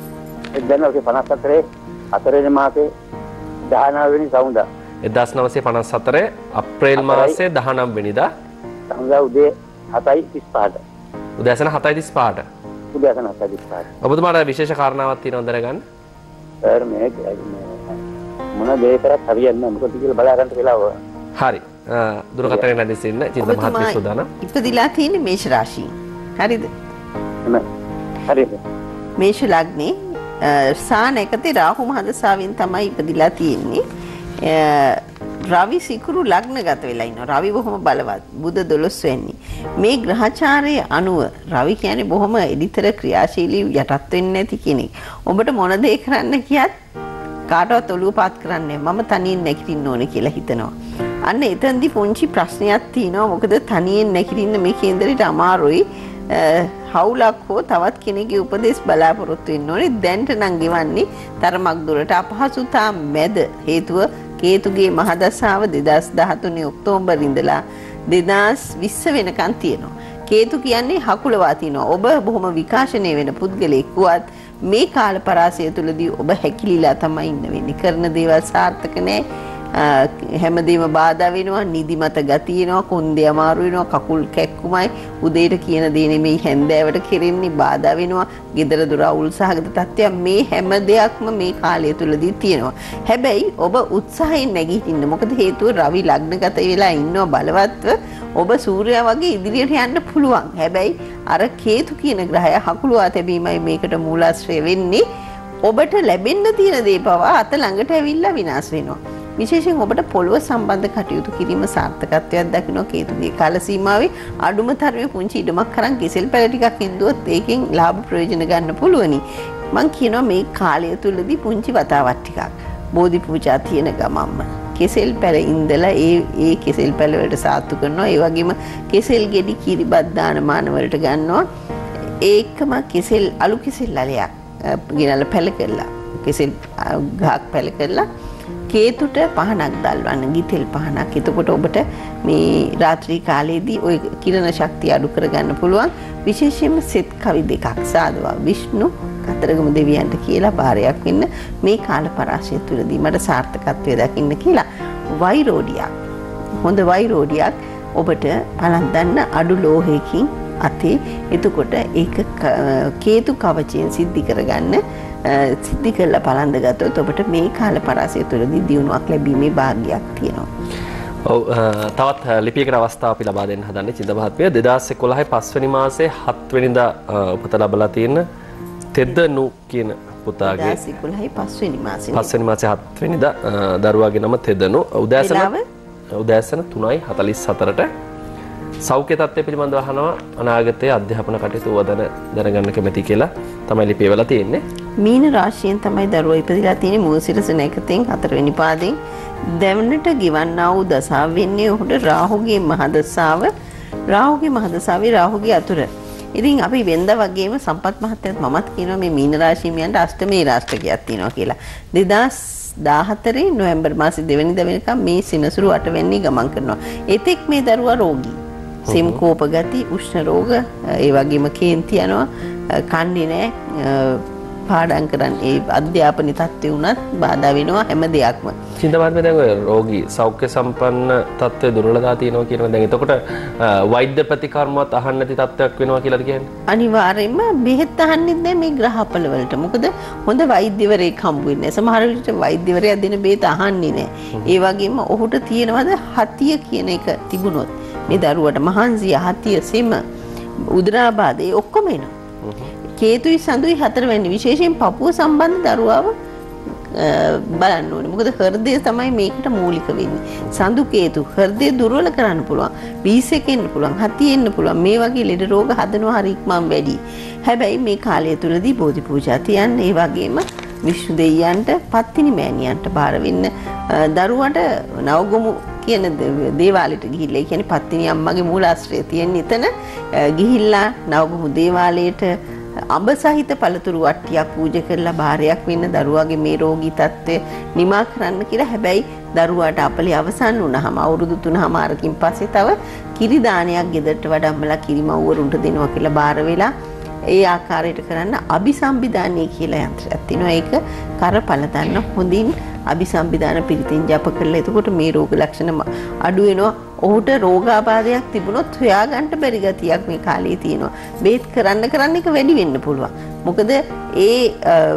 1954 4 මාසේ 19 වෙනි සවුන්දා. 1954 අප්‍රේල් මාසේ 19 වෙනිදා සවුන්දා උදේ 7:35ට. උදෑසන 7:35ට. උදෑසන 7:35ට. ඔබතුමාට විශේෂ කාරණාවක් තියෙනවද දැනගන්න? සර් මේ මොන දේ කරත් හරියන්නේ නැහැ. මොකද කියලා බලා ගන්න වෙලාව. හරි. දුරකථනය නැදිසින්න චින්ත මහත්මිය සූදානම්. ඉපදිලා තියෙන්නේ මේෂ රාශියේ. හරිද? හරිද? මේෂ ලග්නේ සානකතේ රාහු මහදසාවෙන් තමයි ඉපදිලා තියෙන්නේ. රවි සිකුරු ලග්නගත වෙලා ඉන්නවා. රවි බොහොම බලවත්. බුධ 12 වෙනි. මේ ග්‍රහචාරයේ අනුව රවි කියන්නේ බොහොම එඩිතර ක්‍රියාශීලී යටත් වෙන්නේ නැති කෙනෙක්. ඔබට මොන දේ කරන්න කියත් කාටවත් ඔළුව පාත් කරන්නේ මම තනියෙන් නැගිටින්න ඕනේ කියලා හිතනවා. අන්න එතෙන්දී පුංචි ප්‍රශ්නයක් තියෙනවා. මොකද තනියෙන් නැගිටින්න මේ කේන්දරේට අමාරුයි. හවුලක් හෝ තවත් කෙනෙකුගේ උපදෙස් බලාපොරොත්තු වෙන්න ඕනේ. දැන්ට නම් ගෙවන්නේ තරමක් දුරට අපහසුතා මැද හේතුව කේතුගේ මහදසාව 2013 ඔක්තෝබර් ඉඳලා 2020 වෙනකන් තියෙනවා. කේතු කියන්නේ හකුලවා තිනවා. ඔබ බොහොම විකාශනය වෙන පුද්ගලෙක් වුවත් මේ කාල පරාසය තුලදී ඔබ හැකිලිලා තමයි ඉන්න වෙන්නේ. කරන දේවල් සාර්ථක නැහැ. හැමදේම බාධා වෙනවා. නිදිමත ගතියනවා. කොන්දේ අමාරු වෙනවා. කකුල් කැක්කුමයි. උදේට කියන දේ නෙමෙයි හැන්දෑවට කෙරෙන්නේ බාධා වෙනවා. ගෙදර දොර අවුල් සහගත තත්ත්වයක් මේ හැම දෙයක්ම මේ කාලය තුලදී තියෙනවා. හැබැයි ඔබ උත්සාහයෙන් නැගිටින්න. මොකද හේතුව රවි ලග්නගත වෙලා ඉන්නවා බලවත්ව. ඔබ සූර්යයා වගේ ඉදිරියට යන්න පුළුවන්. හැබැයි අර කේතු කියන ග්‍රහය හකුලවා තැබීමයි මේකට මූලාශ්‍රය වෙන්නේ. ඔබට ලැබෙන්න තියෙන දේ පවා අත ළඟට ඇවිල්ලා විනාශ වෙනවා. විශේෂයෙන් ඔබට පොළොව සම්බන්ධ කටයුතු කිරීම සාර්ථකත්වයක් දක්වනවා කේතුගේ කාල සීමාවේ අඩුම තරමේ පුංචි ඉඩමක් කරන් කෙසෙල් පැල ටිකක් ඉඳුවොත් ඒකෙන් ලාභ ප්‍රයෝජන ගන්න පුළුවනි. මං කියනවා මේ කාලය තුලදී පුංචි වතාවක් ටිකක් බෝධි පූජා තියෙන ගමම්ම කෙසෙල් පැල ඉඳලා ඒ කෙසෙල් පැල වලට සාත්තු කරනවා. ඒ වගේම කෙසෙල් ගෙඩි කිරිබත් දාන මාන වලට ගන්නවා. ඒකම කෙසෙල් අලු කෙසෙල් අලයක් ගෙනල්ලා පැල කරලා කෙසෙල් ගහක් පැල කරලා කේතුට පහනක් දැල්වන්න ගිතෙල් පහනක්. එතකොට ඔබට මේ රාත්‍රී කාලයේදී ওই කිරණ ශක්තිය අඩු කරගන්න පුළුවන්. විශේෂයෙන්ම සෙත් කවි දෙකක් සාදවා විෂ්ණු කතරගම දෙවියන්ට කියලා බාරයක් වෙන්න මේ කාල පරාසය තුලදී මට සාර්ථකත්වය දකින්න කියලා. වෛරෝඩියක් හොඳ වෛරෝඩියක් ඔබට පලන්දන්න අඩු ලෝහයකින් අතේ. එතකොට ඒක කේතු කවචයෙන් සිද්ධි කරගන්න සිද්ධි කරලා පලන්ද ගත්තොත් ඔබට මේ කාල පරාසය තුළදී දියුණුවක් ලැබීමේ භාග්‍යයක් තියෙනවා. ඔව් තවත් ලිපියකට අවස්ථාව අපි ලබා දෙන්න හදන්නේ චින්ත මහත්මිය 2011 5 වෙනි මාසේ 7 වෙනිදා උපත ලැබලා තියෙන තෙදනු කියන පුතාගේ 2011 5 වෙනි මාසේ 5 වෙනි මාසේ 7 වෙනිදා දරුවාගේ නම තෙදනු උදෑසන 3:44ට සෞඛ්‍ය තත්ත්වය පිළිබඳව අහනවා අනාගතයේ අධ්‍යාපන කටයුතු වදන දැනගන්න කැමති කියලා තමයි ලිපිය වෙලා තියෙන්නේ. මීන රාශියෙන් තමයි දරුවා ඉපදිලා තියෙන්නේ මූසිරස නැකතෙන් 4 වෙනි පාදයෙන්. දැවනට ගිවන්නා වූ දසාව වෙන්නේ ඔහුට රාහුගේ මහදසාවේ රාහුගේ අතුර. ඉතින් අපි වෙන්ද වගේම සම්පත් මහත්තයත් මමත් කියනවා මේ මීන රාශියන්ට අෂ්ටමේ රාශියක් තියෙනවා කියලා. 2014 නොවැම්බර් මාසේ 2 වෙනිදා වෙනකම් මේ සිනසුරු 8 වෙනි ගමන් කරනවා. එතෙක් මේ දරුවා රෝගී. සෙම් කෝප ගති, උෂ්ණ රෝග, ඒ වගේම කේන්ති යනවා, කන්නේ නැහැ, පාඩම් කරන්නේ ඒ අධ්‍යාපන තත්ත්වය උනත් බාධා වෙනවා හැම දෙයක්ම. චින්තමාත්මය දැන් ඔය රෝගී සෞඛ්‍ය සම්පන්න තත්ත්වය දුර්වලතා තියෙනවා කියනවා. දැන් එතකොට වෛද්‍ය ප්‍රතිකර්මවත් අහන්න නැති තත්ත්වයක් වෙනවා කියලාද කියන්නේ? අනිවාර්යයෙන්ම බෙහෙත් අහන්නෙත් නැහැ මේ ග්‍රහපල වලට. මොකද හොඳ වෛද්‍යවරයෙක් හම්බ වෙන්නේ නැහැ. සමහර විට වෛද්‍යවරයා දෙන බෙහෙත් අහන්නේ නැහැ. ඒ වගේම ඔහුට තියෙනවද හතිය කියන එක තිබුණොත් මේ දරුවට මහන්සිය හතිය සෙම උදරාබාධ ඒ ඔක්කොම එනවා. කේතුයි සඳුයි 4 වෙනි විශේෂයෙන් පපුව සම්බන්ධ දරුවාව බලන්න ඕනේ. මොකද හෘදය තමයි මේකට මූලික වෙන්නේ. සඳු කේතු හෘදය දුර්වල කරන්න පුළුවන්. බීසෙකෙන්න පුළුවන්, හතියෙන්න පුළුවන්. මේ වගේ ලෙඩ රෝග හදනවා හරි ඉක්මන් වැඩි. හැබැයි මේ කාලය තුලදී බෝධි පූජා තියන්න ඒ වගේම විෂ්ණු දෙවියන්ට පත්තිනි මෑණියන්ට බාර වෙන්න දරුවට නවගොමු කියන දේවාලයට ගිහිල්ලා ඒ කියන්නේ පත්තිනි අම්මගේ මූලාශ්‍රය තියෙන එතන ගිහිල්ලා නවගොමු දේවාලයට අඹ සහිත පළතුරු වට්ටියක් පූජා කරලා බාරයක් වෙන්න දරුවාගේ මේ රෝගී තත්ත්වය නිමා කරන්න කියලා. හැබැයි දරුවාට අපලි අවසන් වුණාම අවුරුදු 3මාරකින් පස්සේ තව කිරි දානයක් ගෙදරට වඩම්මලා කිරිමව්වරුන්ට දෙනවා කියලා බාර වෙලා ඒ ආකාරයට කරන්න අபிසම්බිදානය කියලා යන්ත්‍රයක් තියෙනවා. ඒක කරපල දන්න හොඳින් අபிසම්බිදාන පිළිතින් ජප කරලා එතකොට මේ රෝග ලක්ෂණ අඩු වෙනවා. ඔහුට රෝගාබාධයක් තිබුණොත් හොයාගන්න බැරි ගතියක් මේ කාලේ තියෙනවා. බේත් කරන්න එක වැඩි වෙන්න පුළුවන්. මොකද ඒ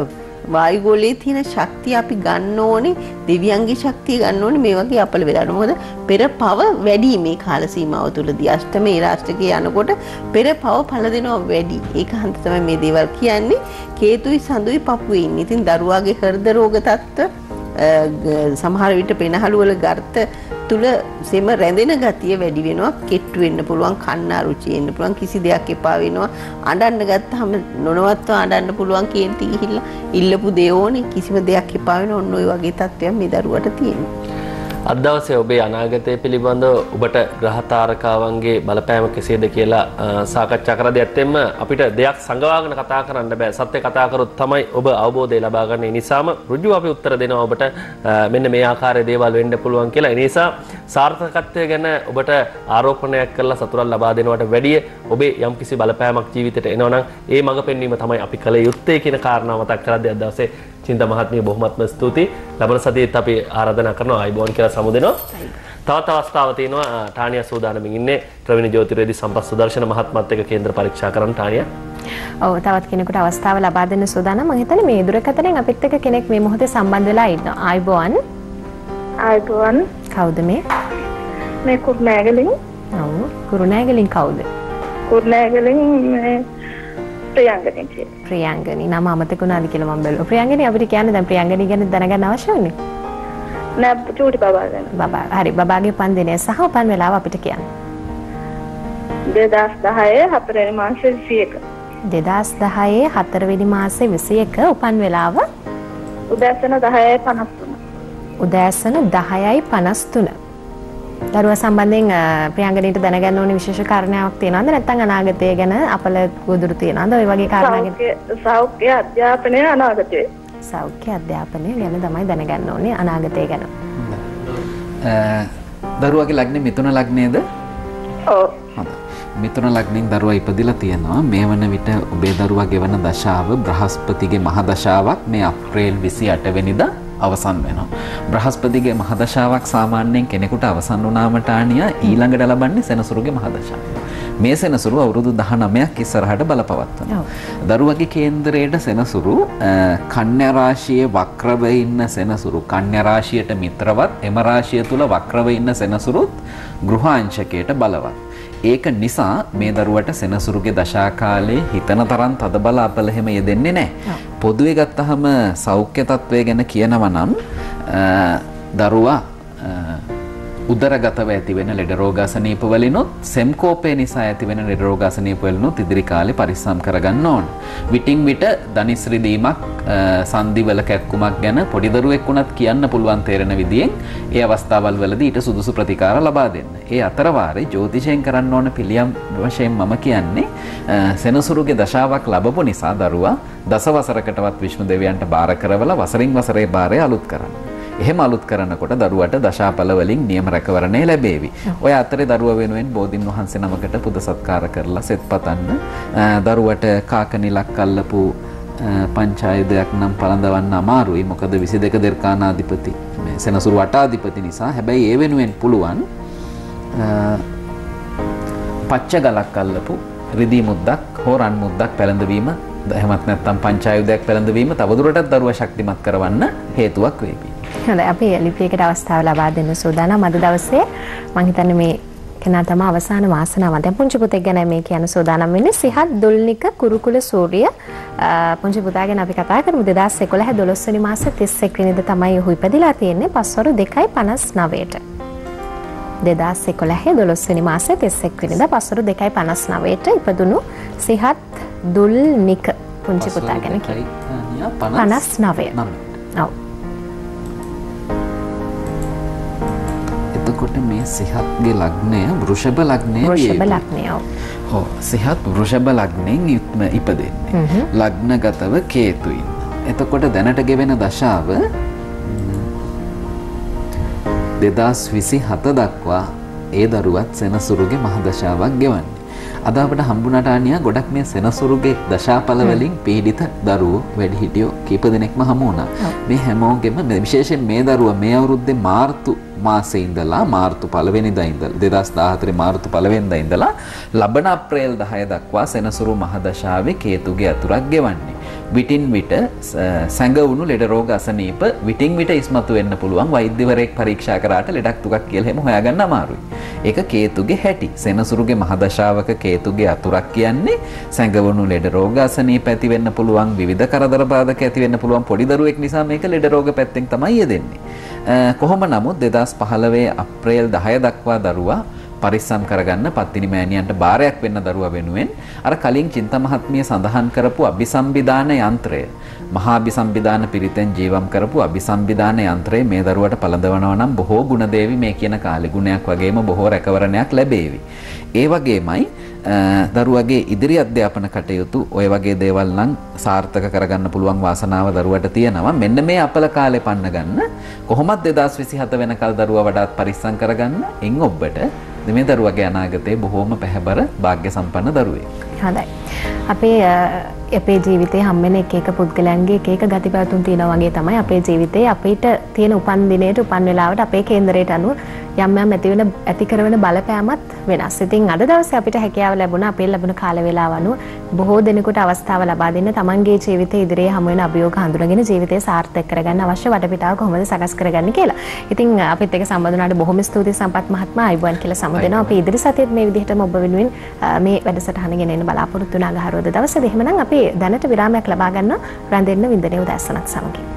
වායුගෝලයේ තියෙන ශක්තිය අපි ගන්න ඕනේ, දෙවියන්ගේ ශක්තිය ගන්න ඕනේ මේ වගේ අපල වෙලාවට. මොකද පෙර පව වැඩි මේ කාල සීමාව තුළදී අෂ්ටමේ රාශිකේ යනකොට පෙර පව පළ දෙනවා වැඩි. ඒක හන්ද තමයි මේ දේවල් කියන්නේ. කේතුයි සඳුයි පපුවේ ඉන්නේ. ඉතින් දරුවාගේ හෘද රෝග තත්ත්ව සමහර විට පෙනහළු වල ගර්ත තුල සෙම රැඳෙන ගතිය වැඩි වෙනවා, කෙට්ටු වෙන්න පුළුවන්, කන්න අරුචි එන්න පුළුවන්, කිසි දෙයක් එපා වෙනවා, අඬන්න ගත්තාම නොනවත්ව අඬන්න පුළුවන්, කේන්ති ගිහිල්ලා ඉල්ලපු දේ ඕනේ, කිසිම දෙයක් එපා වෙන ඔන්න ඔය වගේ තත්ත්වයක් මේ දරුවට තියෙනවා. අද දවසේ ඔබේ අනාගතය පිළිබඳව ඔබට ග්‍රහ තාරකාවන්ගේ බලපෑම කෙසේද කියලා සාකච්ඡා කරද්දී ඇත්තෙන්ම අපිට දෙයක් සංගවාගෙන කතා කරන්න බෑ. සත්‍ය කතා කරොත් තමයි ඔබ අවබෝධය ලබා ගන්න. ඒ නිසාම ඍජුව අපි උත්තර දෙනවා ඔබට මෙන්න මේ ආකාරයේ දේවල් වෙන්න පුළුවන් කියලා. ඒ නිසා සාර්ථකත්වය ගැන ඔබට ආරෝපණයක් කරලා සතුටක් ලබා දෙනවට වැඩිය ඔබේ යම්කිසි බලපෑමක් ජීවිතේට එනවා නම් ඒ මඟ පෙන්වීම තමයි අපි කළ යුත්තේ කියන කාරණාව මතක් කරද්දී අද දවසේ චින්තා මහත්මිය බොහොමත්ම ස්තුතියි. ලබන සතියේත් අපි ආරාධනා කරනවා ආයිබෝන් කියලා සමුදෙනවා. තවත් අවස්ථාවක් තියෙනවා ටානියා සූදානමින් ඉන්නේ ප්‍රවීණ ජ්‍යොතිර්වේදී සම්පත් සුදර්ශන මහත්මයාත් එක්ක කේන්ද්‍ර පරීක්ෂා කරන ටානියා. ඔව් තවත් කෙනෙකුට අවස්ථාව ලබා දෙන්න සූදානම්. මම හිතන්නේ මේ දුරකථනයෙන් අපිත් එක්ක කෙනෙක් මේ මොහොතේ සම්බන්ධ වෙලා ඉන්නවා. ආයිබෝන්. ආයිබෝන්. කවුද මේ? මේ කුරුණෑගලින්. ඔව් කුරුණෑගලින් කවුද? කුරුණෑගලින් මේ ප්‍රියංගනි කියලා. ප්‍රියංගනි නම අමතක වුණාද කියලා මම බැලුවා. ප්‍රියංගනි අපිට කියන්න දැන් ප්‍රියංගනි ගැන දැනගන්න අවශ්‍ය වෙන්නේ. නෑ චූටි බබා ගැන. බබා. හරි බබාගේ උපන් දිනය සහ උපන් වෙලාව අපිට කියන්න. 2010 4 මාසේ 21. 2010 4 වෙනි මාසේ 21 උපන් වෙලාව උදෑසන 10:53. උදෑසන 10:53. දරුවා සම්බන්ධයෙන් ප්‍රියංගනීට දැනගන්න ඕනේ විශේෂ කාරණාවක් තියෙනවද නැත්නම් අනාගතය ගැන අපල ගොදුරු තියෙනවද ඔය වගේ කාරණා ගැන? සෞඛ්‍ය අධ්‍යාපනය අනාගතය. සෞඛ්‍ය අධ්‍යාපනය ගැන තමයි දැනගන්න ඕනේ අනාගතය ගැන. දරුවාගේ ලග්නේ මිථුන ලග්නේද? ඔව්. හොඳයි. මිථුන ලග්නෙන් දරුවා ඉපදිලා තියෙනවා. මේ වන විට ඔබේ දරුවා ගෙවන දශාව බ්‍රහස්පතිගේ මහ දශාවක් මේ අප්‍රේල් 28 වෙනිදා අවසන් වෙනවා. බ්‍රහස්පතිගේ මහ දශාවක් සාමාන්‍යයෙන් කෙනෙකුට අවසන් වුණාම ටානියා ඊළඟට ලබන්නේ සෙනසුරුගේ මහ දශාව. මේ සෙනසුරු අවුරුදු 19ක් ඉස්සරහට බලපවත්වනවා. දරුවගේ කේන්දරයේ සෙනසුරු කන්‍යා රාශියේ වක්‍රව ඉන්න සෙනසුරු කන්‍යා රාශියට මිත්‍රවත් එම රාශිය තුල වක්‍රව ඉන්න සෙනසුරුත් ගෘහාංශකයට බලවත්. ඒක නිසා මේ දරුවට සෙනසුරුගේ දශා කාලේ හිතන තරම් තදබල අපල හැම යෙදෙන්නේ නැහැ. පොදුවේ ගත්තහම සෞඛ්‍ය තත්වය ගැන කියනවා නම් දරුවා උදරගතව ඇතිවෙන ලෙඩ රෝග අසනීප වලිනුත් සෙම්කෝපය නිසා ඇතිවෙන ලෙඩ රෝග අසනීප වලිනුත් ඉදිරි කාලේ පරිස්සම් කරගන්න ඕන. විටින් විට දනිස් රිදීමක් සන්ධිවල කැක්කුමක් ගැන පොඩි දරුවෙක් වුණත් කියන්න පුළුවන් තේරෙන විදියෙන් ඒ අවස්ථාවල් වලදී ඊට සුදුසු ප්‍රතිකාර ලබා දෙන්න. ඒ අතර වාරේ ජ්‍යොතිෂයෙන් කරන්න ඕන පිළියම් වශයෙන් මම කියන්නේ සෙනසුරුගේ දශාවක් ලැබපු නිසා දරුවා දසවසරකටවත් විෂ්ණු දෙවියන්ට බාර කරවලා වසරින් වසරේ බාරය අලුත් කරන්න. එහෙම අලුත් කරනකොට දරුවට දශාඵල වලින් නියම රැකවරණය ලැබේවි. ඔය අතරේ දරුවා වෙනුවෙන් බෝධින් වහන්සේ නමකට පුද සත්කාර කරලා සෙත් පතන්න දරුවට කාකනිලක් අල්ලපු පංචායුධයක් නම් පළඳවන්න අමාරුයි. මොකද 22 දෙර්කානාධිපති මේ සෙනසුරු වටාධිපති නිසා. හැබැයි ඒ වෙනුවෙන් පුළුවන් පච්ච ගලක් අල්ලපු රිදී මුද්දක් හෝ රන් මුද්දක් පැළඳවීම එහෙමත් නැත්නම් පංචායුධයක් පැළඳවීම තවදුරටත් දරුවා ශක්තිමත් කරවන්න හේතුවක් වේවි. හොඳයි අපි ලිපියකට අවස්ථාව ලබා දෙන්න සූදානම්. අද දවසේ මම හිතන්නේ මේ කෙනා තමයි අවසාන වාසනාව. දැන් පුංචි පුතෙක් ගැන මේ කියන සූදානම් වෙන්නේ සිහත් දුල්නික කුරුකුල සූර්ය පුංචි පුතා ගැන අපි කතා කරමු. 2011 12 වෙනි මාසේ 31 වෙනිදා තමයි ඔහු ඉපදිලා තියෙන්නේ පස්වරු 2:59ට. 2011 12 වෙනි මාසේ 31 වෙනිදා පස්වරු 2:59ට ඉපදුණු සිහත් දුල්නික පුංචි පුතා ගැන කියනවා. 59. ඔව්. එතකොට මේ සිහත්ගේ ලග්නය වෘෂභ ලග්නය වෘෂභ ලග්නය. ඔව්. සිහත් වෘෂභ ලග්නයෙන් ඉපදෙන්නේ. ලග්නගතව කේතුයින්. එතකොට දැනට ගෙවෙන දශාව 2027 දක්වා ඒ දරුවත් සෙනසුරුගේ මහ දශාවක් ගෙවන්නේ. අද අපිට හම්බුණාට ආනියා ගොඩක් මේ සෙනසුරුගේ දශාඵල වලින් පීඩිත දරුවෝ වැඩිහිටියෝ කීප දෙනෙක්ම හමු වුණා. මේ හැමෝගෙම විශේෂයෙන් මේ දරුවා මේ අවුරුද්දේ මාර්තු මාසේ ඉඳලා මාර්තු 1 වෙනිදා ඉඳලා 2014 මාර්තු 1 වෙනිදා ඉඳලා ලබන අප්‍රේල් 10 දක්වා සෙනසුරු මහ දශාවේ කේතුගේ අතුරක් ගෙවන්නේ. විටින් විට සැඟවුණු ලෙඩ රෝග අසනීප විටින් විට ඉස්මතු වෙන්න පුළුවන්. වෛද්‍යවරයෙක් පරීක්ෂා කරාට ලෙඩක් තුකක් කියලා එහෙම හොයාගන්න අමාරුයි. ඒක කේතුගේ හැටි. සෙනසුරුගේ මහදශාවක කේතුගේ අතුරක් කියන්නේ සැඟවුණු ලෙඩ රෝග අසනීප ඇති වෙන්න පුළුවන්, විවිධ කරදර බාධක ඇති වෙන්න පුළුවන්. පොඩි දරුවෙක් නිසා මේක ලෙඩ රෝග පැත්තෙන් තමයි යෙදෙන්නේ. කොහොම නමුත් 2015 අප්‍රේල් 10 දක්වා දරුවා පරිස්සම් කරගන්න පත්තිනි මෑණියන්ට බාරයක් වෙන්න දරුවා වෙනුවෙන් අර කලින් චින්තා මහත්මිය සඳහන් කරපු අභිසම්බිදාන යන්ත්‍රය, මහා අභිසම්බිදාන පිරිතෙන් ජීවම් කරපු අභිසම්බිදාන යන්ත්‍රය මේ දරුවට පළඳවනවා නම් බොහෝ ගුණ දේවි මේ කියන කාලේ ගුණයක් වගේම බොහෝ රැකවරණයක් ලැබේවි. ඒ වගේමයි දරුවගේ ඉදිරි අධ්‍යාපන කටයුතු ඔය වගේ දේවල් නම් සාර්ථක කරගන්න පුළුවන් වාසනාව දරුවට තියෙනවා. මෙන්න මේ අපල කාලේ පන්න ගන්න කොහොමද 2027 වෙනකල් දරුවා වඩාත් පරිස්සම් කරගන්න ඉන් ඔබට මේ දරුවගේ අනාගතේ බොහෝම පැහැබර වාග්ය සම්පන්න දරුවෙක්. හොඳයි. අපේ ජීවිතේ හැමෙන එක පුද්ගලයන්ගේ එක ගති පැවතුම් තියෙනවා වගේ තමයි අපේ ජීවිතේ අපිට තියෙන උපන් දිනේට උපන් වෙලාවට අපේ කේන්දරයට අනුව යම් යම් ඇති කරන බලපෑමත් වෙනස්. ඉතින් අද දවසේ අපිට හැකියාව ලැබුණා අපේ ලැබුණ කාල වේලාව අනුව බොහෝ දෙනෙකුට අවස්ථාව ලබා දෙන්න තමන්ගේ ජීවිතයේ ඉදිරියේ හමු වෙන අභියෝග හඳුනගෙන ජීවිතය සාර්ථක කරගන්න අවශ්‍ය වටපිටාව කොහොමද සකස් කරගන්නේ කියලා. ඉතින් අපිත් එක්ක සම්බන්ධ වුණාට බොහොම ස්තුතියි සම්පත් මහත්මයා. අයිබෝන් කියලා සමුදෙනවා. අපි ඉදිරි සතියේත් මේ විදිහටම ඔබ වෙනුවෙන් මේ වැඩසටහන ගෙනෙන්න බලාපොරොත්තු වෙන අඟහරුවාදා දවසේ. එහෙමනම් අපි දැනට විරාමයක් ලබා ගන්න රැඳෙන්න වින්දනයේ උදැසනක් සමගින්.